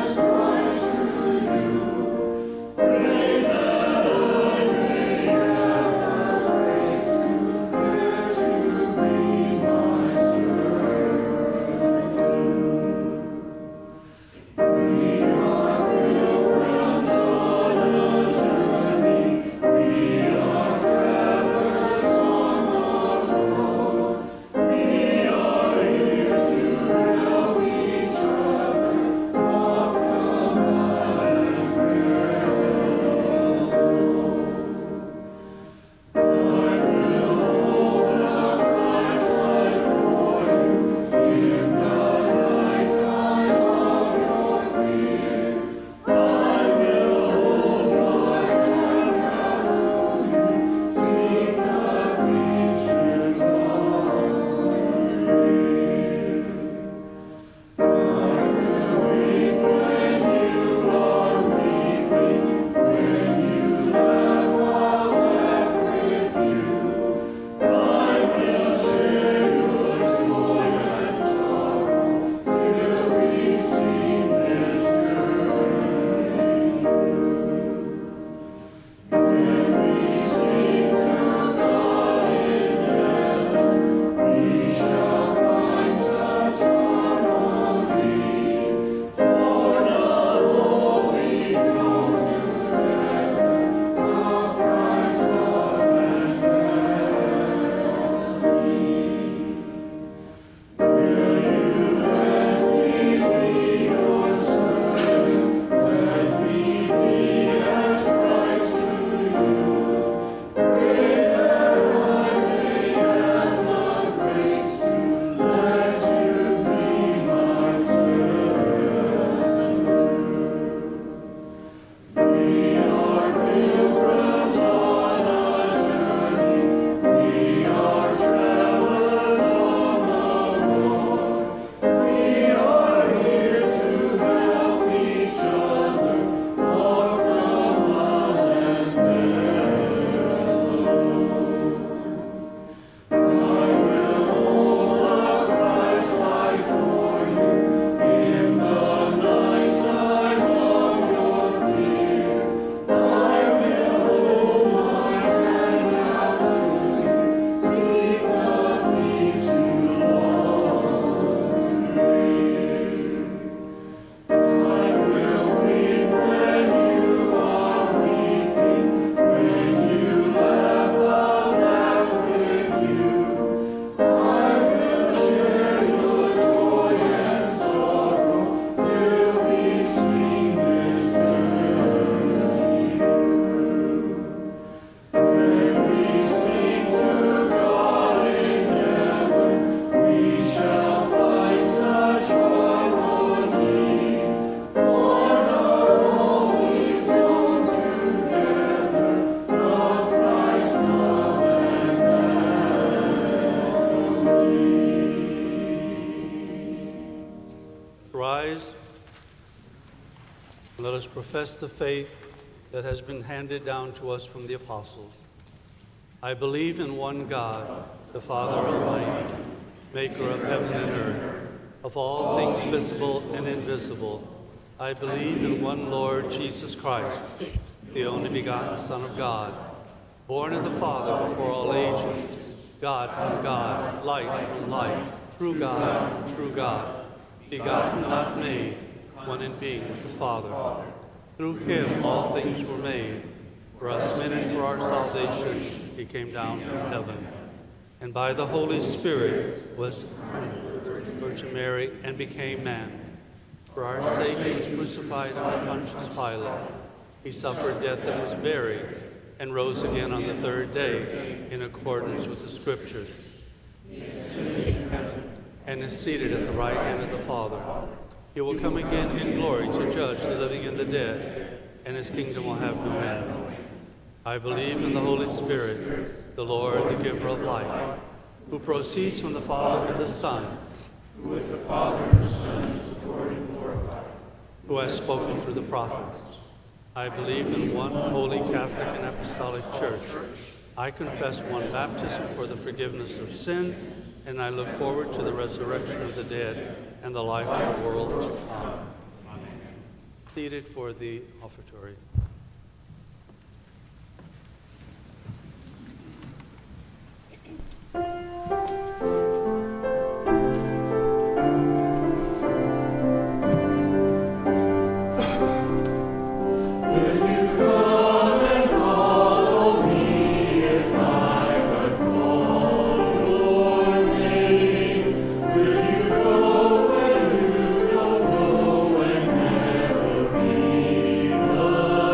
And let us profess the faith that has been handed down to us from the apostles. I believe in one God, the Father Almighty, maker of heaven and earth, of all things visible and invisible. I believe in one Lord Jesus Christ, the only begotten Son of God, born of the Father before all ages, God from God, light from light, true God from true God, begotten, not made, one in being with the Father. Through him all things were made. For us men and for our salvation he came down from heaven. And by the Holy Spirit was Virgin Mary and became man. For our sake he was crucified under Pontius Pilate. He suffered death and was buried, and rose again on the third day in accordance with the Scriptures. And is seated at the right hand of the Father. He will come again in glory to judge the living and the dead, and his kingdom will have no end. I believe in the Holy Spirit, the Lord, the giver of life, who proceeds from the Father and the Son, who with the Father and the Son is adored and glorified, who has spoken through the prophets. I believe in one holy Catholic and Apostolic Church. I confess one baptism for the forgiveness of sin, and I look forward to the resurrection of the dead and the life of the world to come. Seated for the offertory. Lord.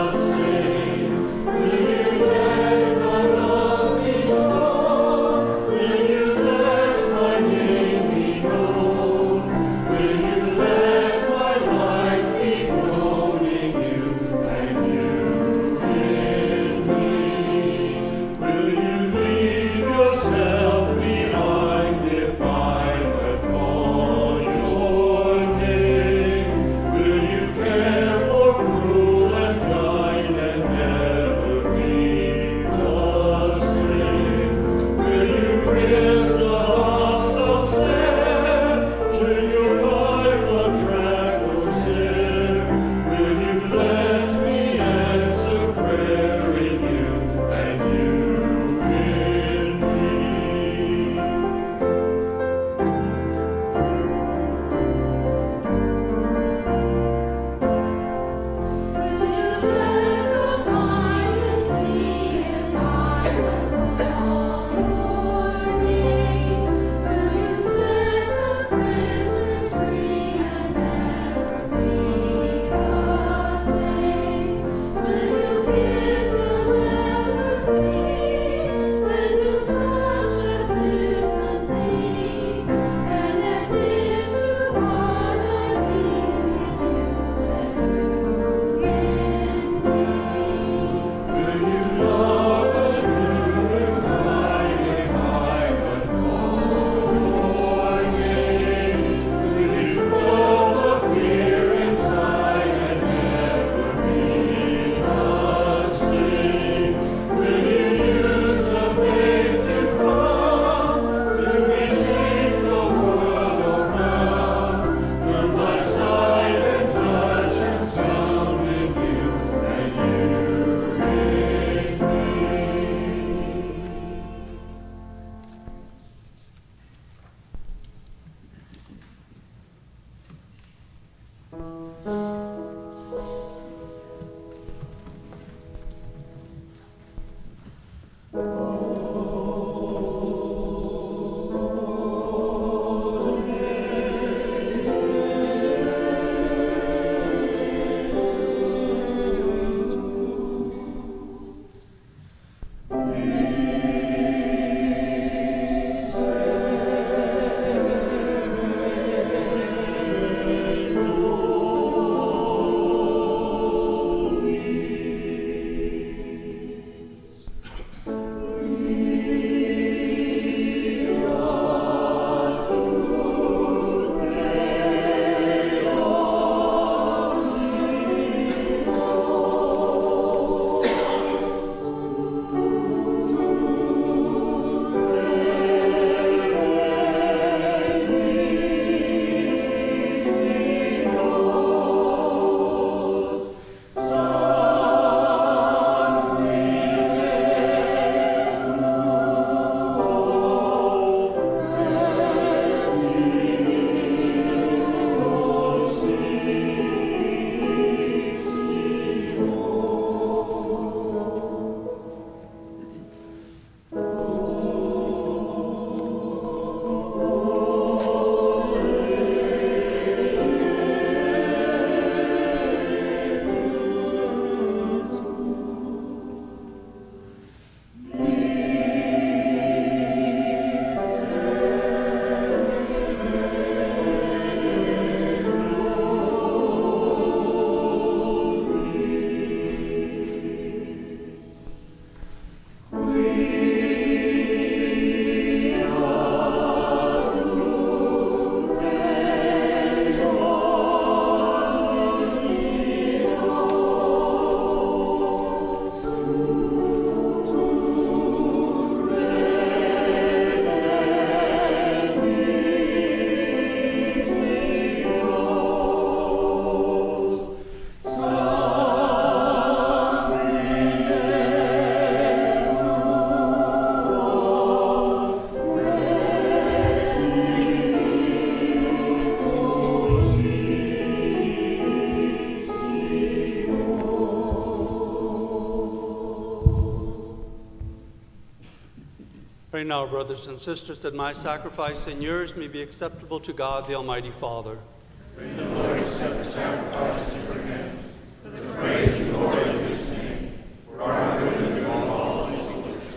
Pray now, brothers and sisters, that my sacrifice and yours may be acceptable to God, the Almighty Father. May the Lord accept the sacrifice at your hands, for the praise and glory of his name, for our good and the all of his holy church.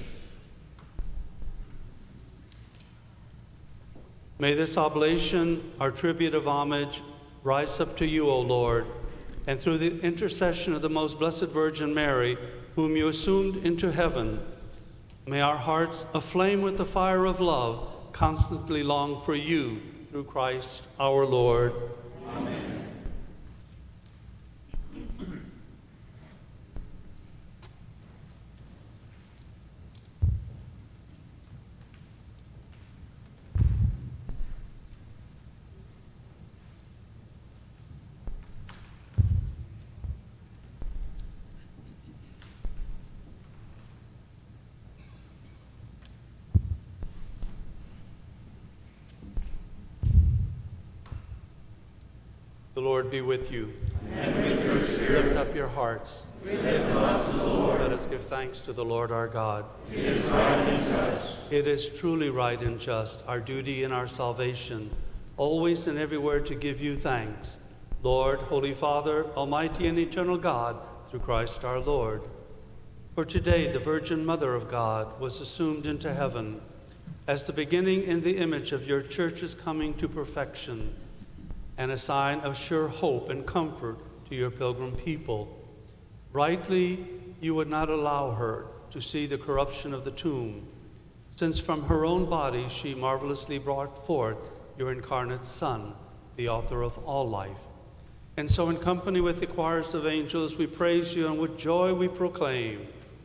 May this oblation, our tribute of homage, rise up to you, O Lord, and through the intercession of the most blessed Virgin Mary, whom you assumed into heaven, may our hearts, aflame with the fire of love, constantly long for you, through Christ our Lord. Amen. The Lord be with you. And with your spirit. Lift up your hearts. We lift them up to the Lord. Let us give thanks to the Lord our God. It is right and just. It is truly right and just, our duty and our salvation, always and everywhere to give you thanks, Lord, Holy Father, Almighty and eternal God, through Christ our Lord. For today the Virgin Mother of God was assumed into heaven as the beginning in the image of your church's coming to perfection, and a sign of sure hope and comfort to your pilgrim people. Rightly, you would not allow her to see the corruption of the tomb, since from her own body she marvelously brought forth your incarnate Son, the author of all life. And so in company with the choirs of angels, we praise you, and with joy we proclaim.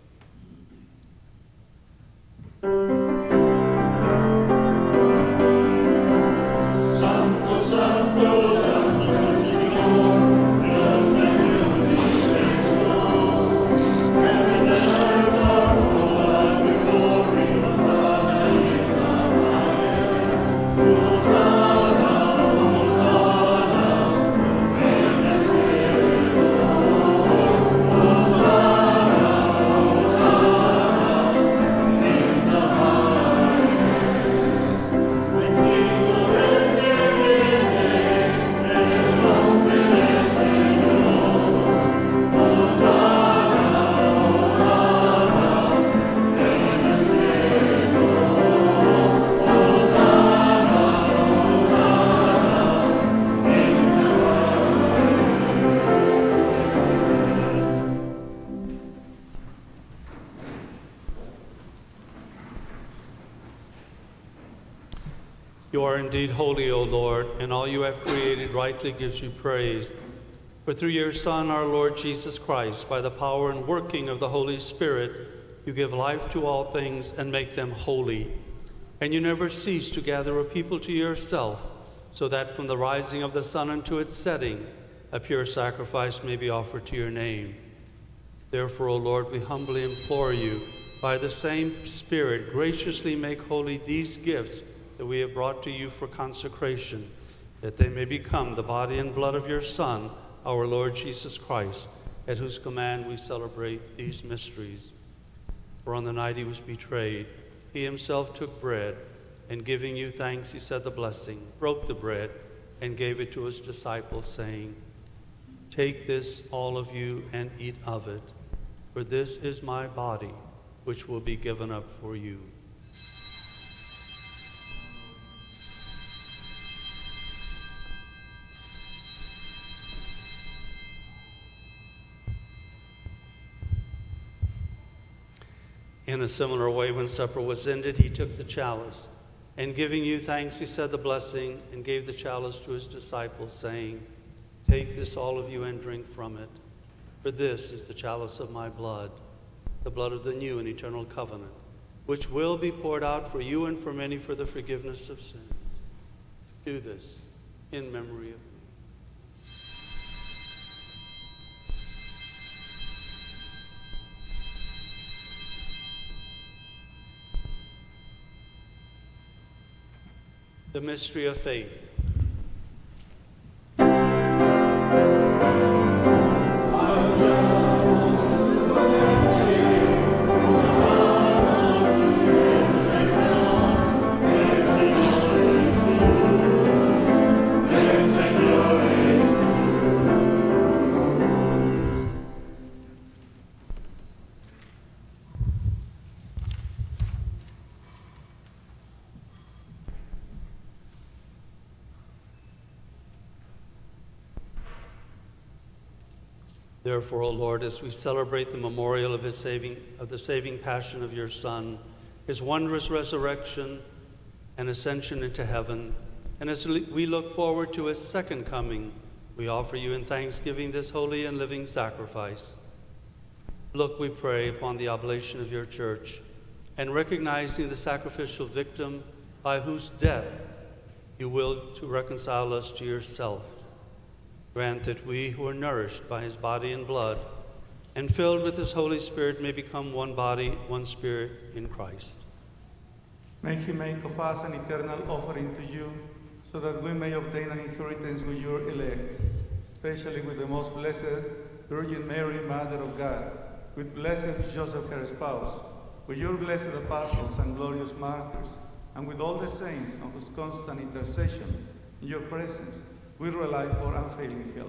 You are indeed holy, O Lord, and all you have created rightly gives you praise. For through your Son, our Lord Jesus Christ, by the power and working of the Holy Spirit, you give life to all things and make them holy. And you never cease to gather a people to yourself, so that from the rising of the sun unto its setting, a pure sacrifice may be offered to your name. Therefore, O Lord, we humbly implore you, by the same Spirit, graciously make holy these gifts that we have brought to you for consecration, that they may become the body and blood of your Son, our Lord Jesus Christ, at whose command we celebrate these mysteries. For on the night he was betrayed, he himself took bread, and giving you thanks, he said the blessing, broke the bread, and gave it to his disciples, saying, "Take this, all of you, and eat of it, for this is my body, which will be given up for you." In a similar way, when supper was ended, he took the chalice, and giving you thanks, he said the blessing, and gave the chalice to his disciples, saying, "Take this, all of you, and drink from it, for this is the chalice of my blood, the blood of the new and eternal covenant, which will be poured out for you and for many for the forgiveness of sins. Do this in memory of me." The mystery of faith. Amen. Therefore, O Lord, as we celebrate the memorial of his saving of the saving passion of your Son, his wondrous resurrection and ascension into heaven, and as we look forward to his second coming, we offer you in thanksgiving this holy and living sacrifice. Look, we pray, upon the oblation of your church, and recognizing the sacrificial victim by whose death you will to reconcile us to yourself. Grant that we who are nourished by his body and blood and filled with his Holy Spirit may become one body, one spirit in Christ. May he make of us an eternal offering to you, so that we may obtain an inheritance with your elect, especially with the most blessed Virgin Mary, Mother of God, with blessed Joseph, her spouse, with your blessed apostles and glorious martyrs, and with all the saints on whose constant intercession in your presence we rely for unfailing help.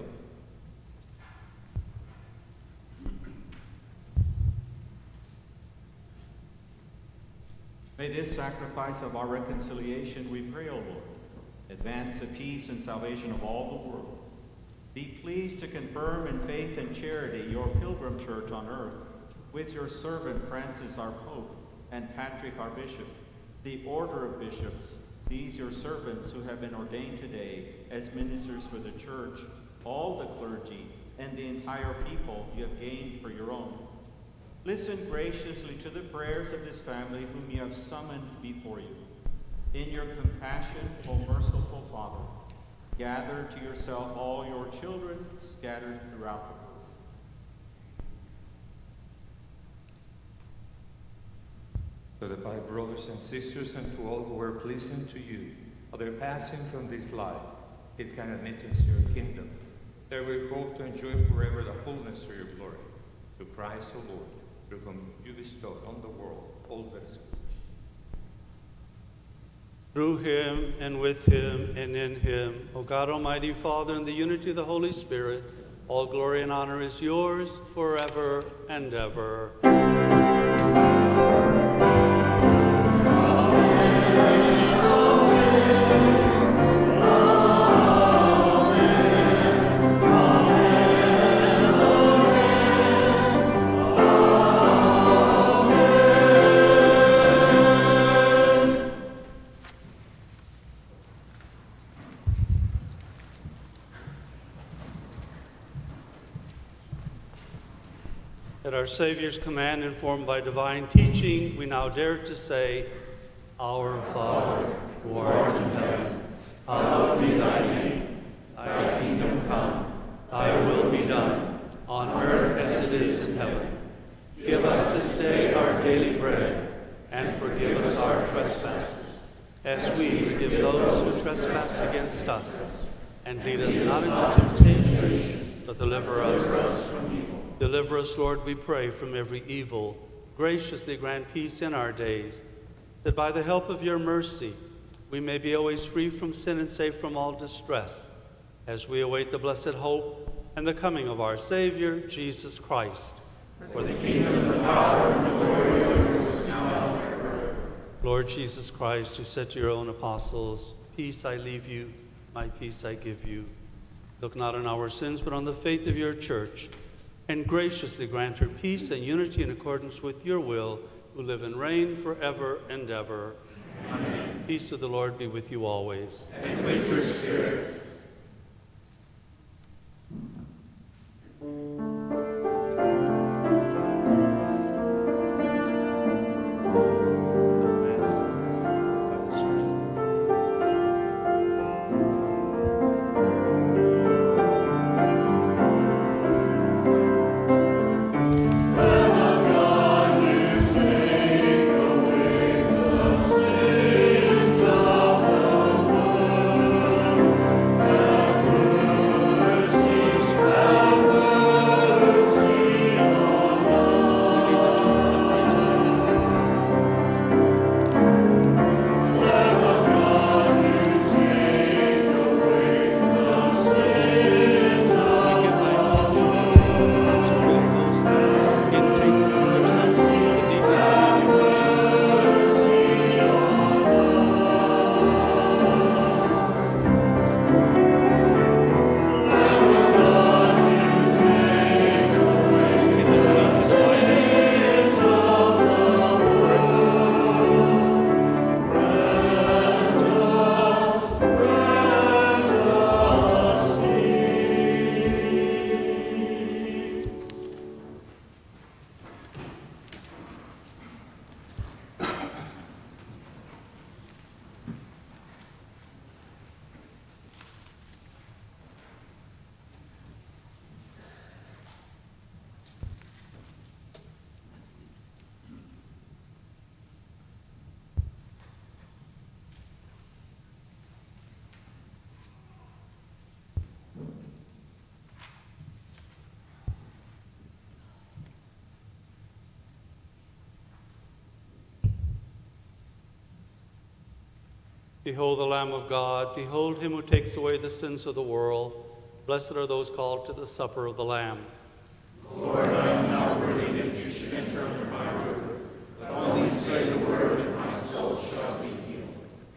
May this sacrifice of our reconciliation, we pray, O Lord, advance the peace and salvation of all the world. Be pleased to confirm in faith and charity your pilgrim church on earth, with your servant Francis our Pope and Patrick our Bishop, the order of bishops, these your servants who have been ordained today as ministers for the church, all the clergy, and the entire people you have gained for your own. Listen graciously to the prayers of this family whom you have summoned before you. In your compassion, O merciful Father, gather to yourself all your children scattered throughout the world. To the five brothers and sisters and to all who are pleasing to you, of their passing from this life, it can admit us to your kingdom. There we hope to enjoy forever the fullness of your glory. Through Christ, O Lord, through whom you bestowed on the world all that is good. Through him, and with him, and in him, O God, Almighty Father, in the unity of the Holy Spirit, all glory and honor is yours forever and ever. At our Savior's command, informed by divine teaching, we now dare to say, Our Father, who art in heaven, hallowed be thy name. Thy kingdom come, thy will be done, on earth as it is in heaven. Give us this day our daily bread, and forgive us our trespasses, as we forgive those who trespass against us. And lead us not into temptation, but deliver us from evil. Deliver us, Lord, we pray, from every evil. Graciously grant peace in our days, that by the help of your mercy we may be always free from sin and safe from all distress, as we await the blessed hope and the coming of our Savior, Jesus Christ. For the kingdom, the power, and the glory are yours now and forever. Lord Jesus Christ, who said to your own apostles, Peace I leave you, my peace I give you. Look not on our sins, but on the faith of your church, and graciously grant her peace and unity in accordance with your will, who live and reign forever and ever. Amen. Peace of the Lord be with you always. And with your spirit. Thank Behold the Lamb of God. Behold him who takes away the sins of the world. Blessed are those called to the supper of the Lamb. Lord, I am not worthy that you should enter under my roof, but only say the word, and my soul shall be healed.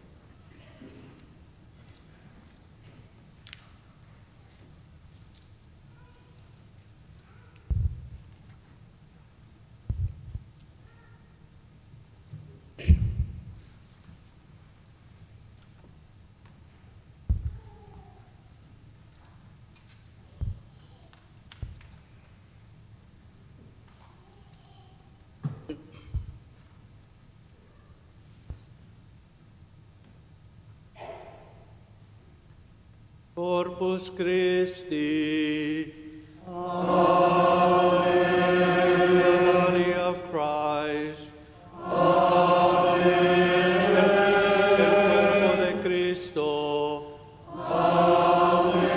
Corpus Christi. Amen. The body of Christ. Amen. El cuerpo de Cristo. Amen.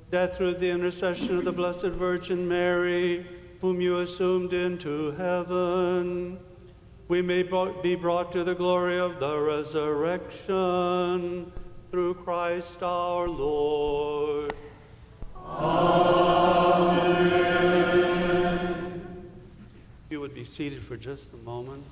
that through the intercession of the Blessed Virgin Mary, whom you assumed into heaven, we may be brought to the glory of the resurrection through Christ our Lord. Amen. You would be seated for just a moment.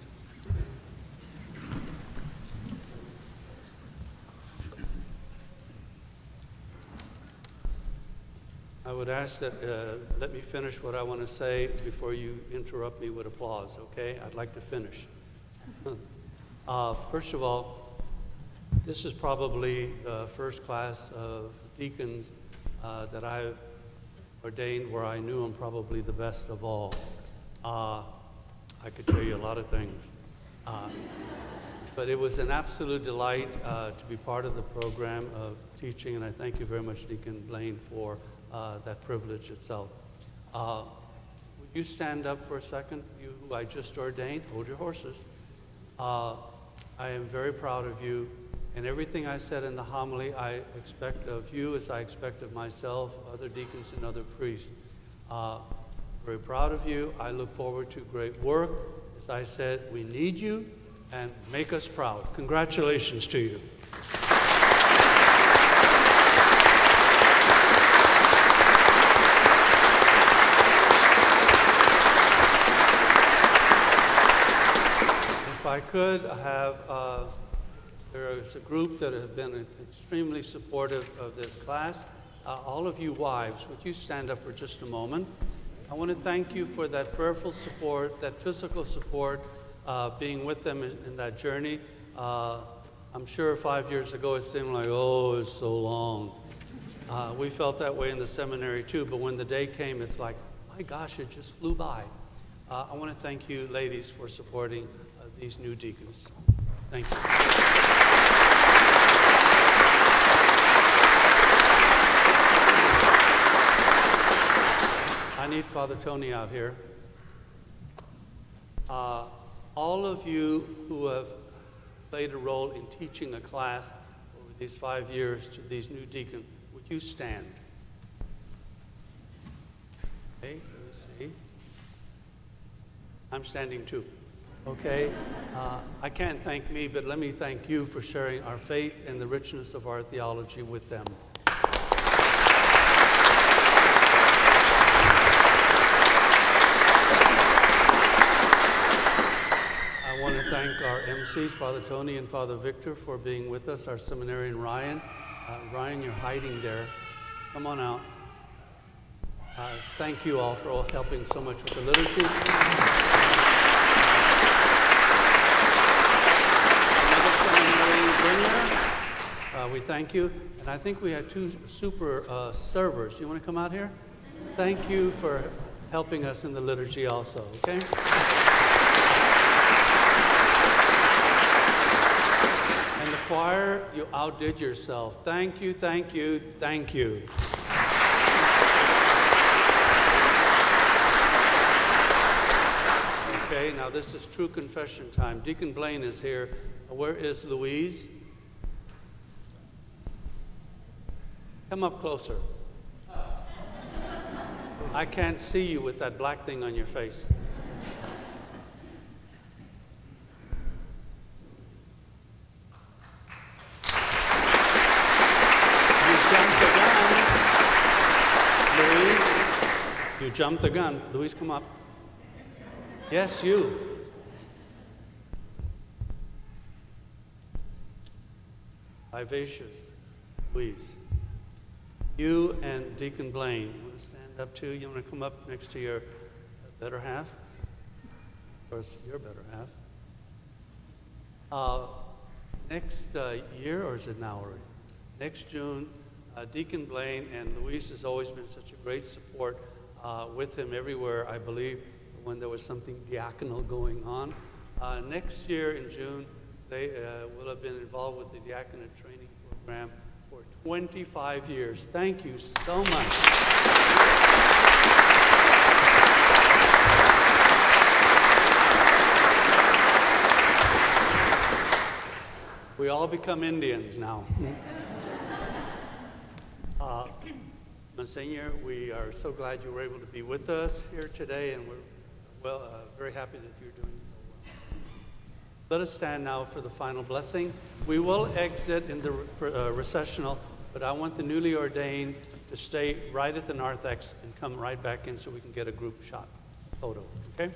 I would ask that, uh, let me finish what I want to say before you interrupt me with applause, okay? I'd like to finish. uh, first of all, this is probably the first class of deacons uh, that I've ordained where I knew them probably the best of all. Uh, I could tell you a lot of things. Uh, but it was an absolute delight uh, to be part of the program of teaching, and I thank you very much, Deacon Blaine, for Uh, that privilege itself. Uh, would you stand up for a second, you who I just ordained? Hold your horses. Uh, I am very proud of you, and everything I said in the homily I expect of you as I expect of myself, other deacons, and other priests. Uh, very proud of you. I look forward to great work. As I said, we need you, and make us proud. Congratulations to you. If I could have, uh, there is a group that have been extremely supportive of this class. Uh, all of you wives, would you stand up for just a moment? I want to thank you for that prayerful support, that physical support, uh, being with them in, in that journey. Uh, I'm sure five years ago it seemed like, oh, it's so long. Uh, we felt that way in the seminary too, but when the day came, it's like, my gosh, it just flew by. Uh, I want to thank you, ladies, for supporting uh, these new deacons. Thank you. I need Father Tony out here. Uh, all of you who have played a role in teaching a class over these five years to these new deacons, would you stand? Okay, let me see. I'm standing too. Okay, uh, I can't thank me, but let me thank you for sharing our faith and the richness of our theology with them. I want to thank our M Cs, Father Tony and Father Victor, for being with us, our seminarian Ryan. Uh, Ryan, you're hiding there. Come on out. Uh, thank you all for all helping so much with the liturgy. Uh, we thank you, and I think we had two super uh, servers. You want to come out here? Thank you for helping us in the liturgy also, okay? And the choir, you outdid yourself. Thank you, thank you, thank you. Okay, now this is true confession time. Deacon Blaine is here. Where is Louise? Come up closer. I can't see you with that black thing on your face. You jumped the gun. Louise, you jumped the gun. Louise, come up. Yes, you. Vivacious. Louise. You and Deacon Blaine, you want to stand up too? You want to come up next to your better half? Of course, your better half. Uh, next uh, year, or is it now already? Next June, uh, Deacon Blaine and Louise has always been such a great support uh, with him everywhere, I believe, when there was something diaconal going on. Uh, next year in June, they uh, will have been involved with the diaconate training program for twenty-five years. Thank you so much. We all become Indians now. uh, Monsignor, we are so glad you were able to be with us here today, and we're well, uh, very happy that you're doing so well. Let us stand now for the final blessing. We will exit in the uh, recessional, but I want the newly ordained to stay right at the narthex and come right back in so we can get a group shot photo, okay?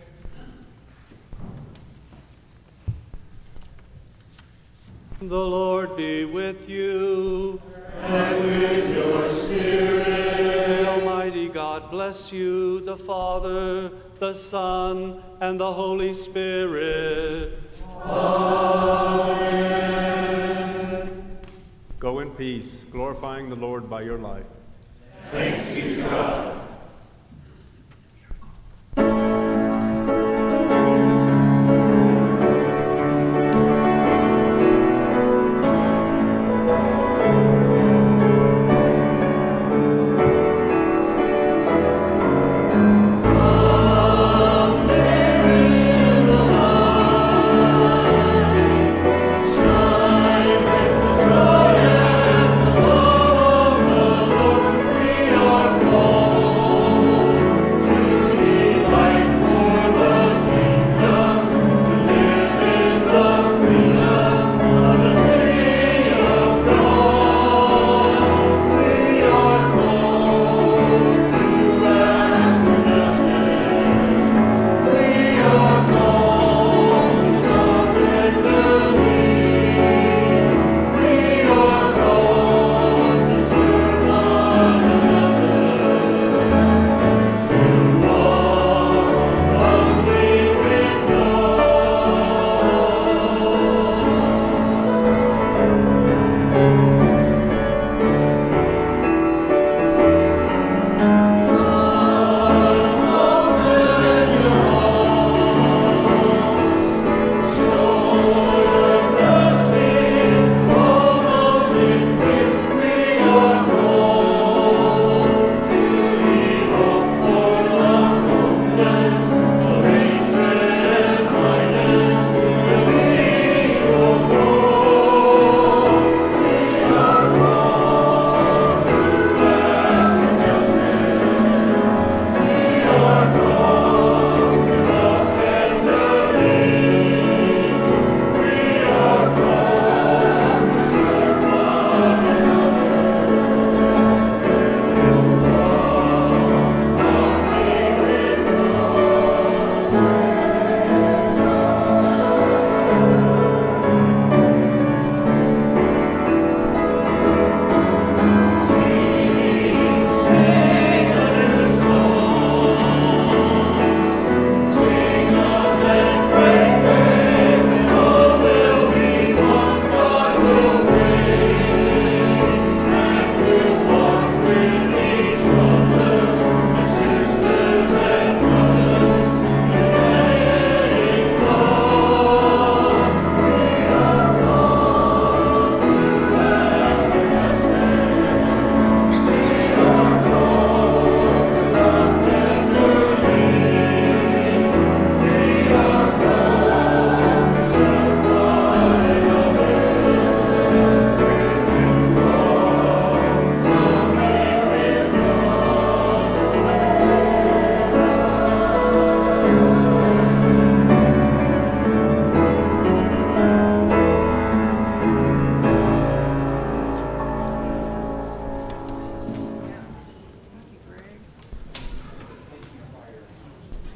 The Lord be with you. And with your spirit. May Almighty God bless you, the Father, the Son, and the Holy Spirit. Amen. Go in peace, glorifying the Lord by your life. Thanks be to God.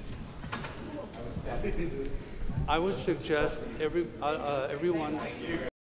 I would suggest every, uh, uh, everyone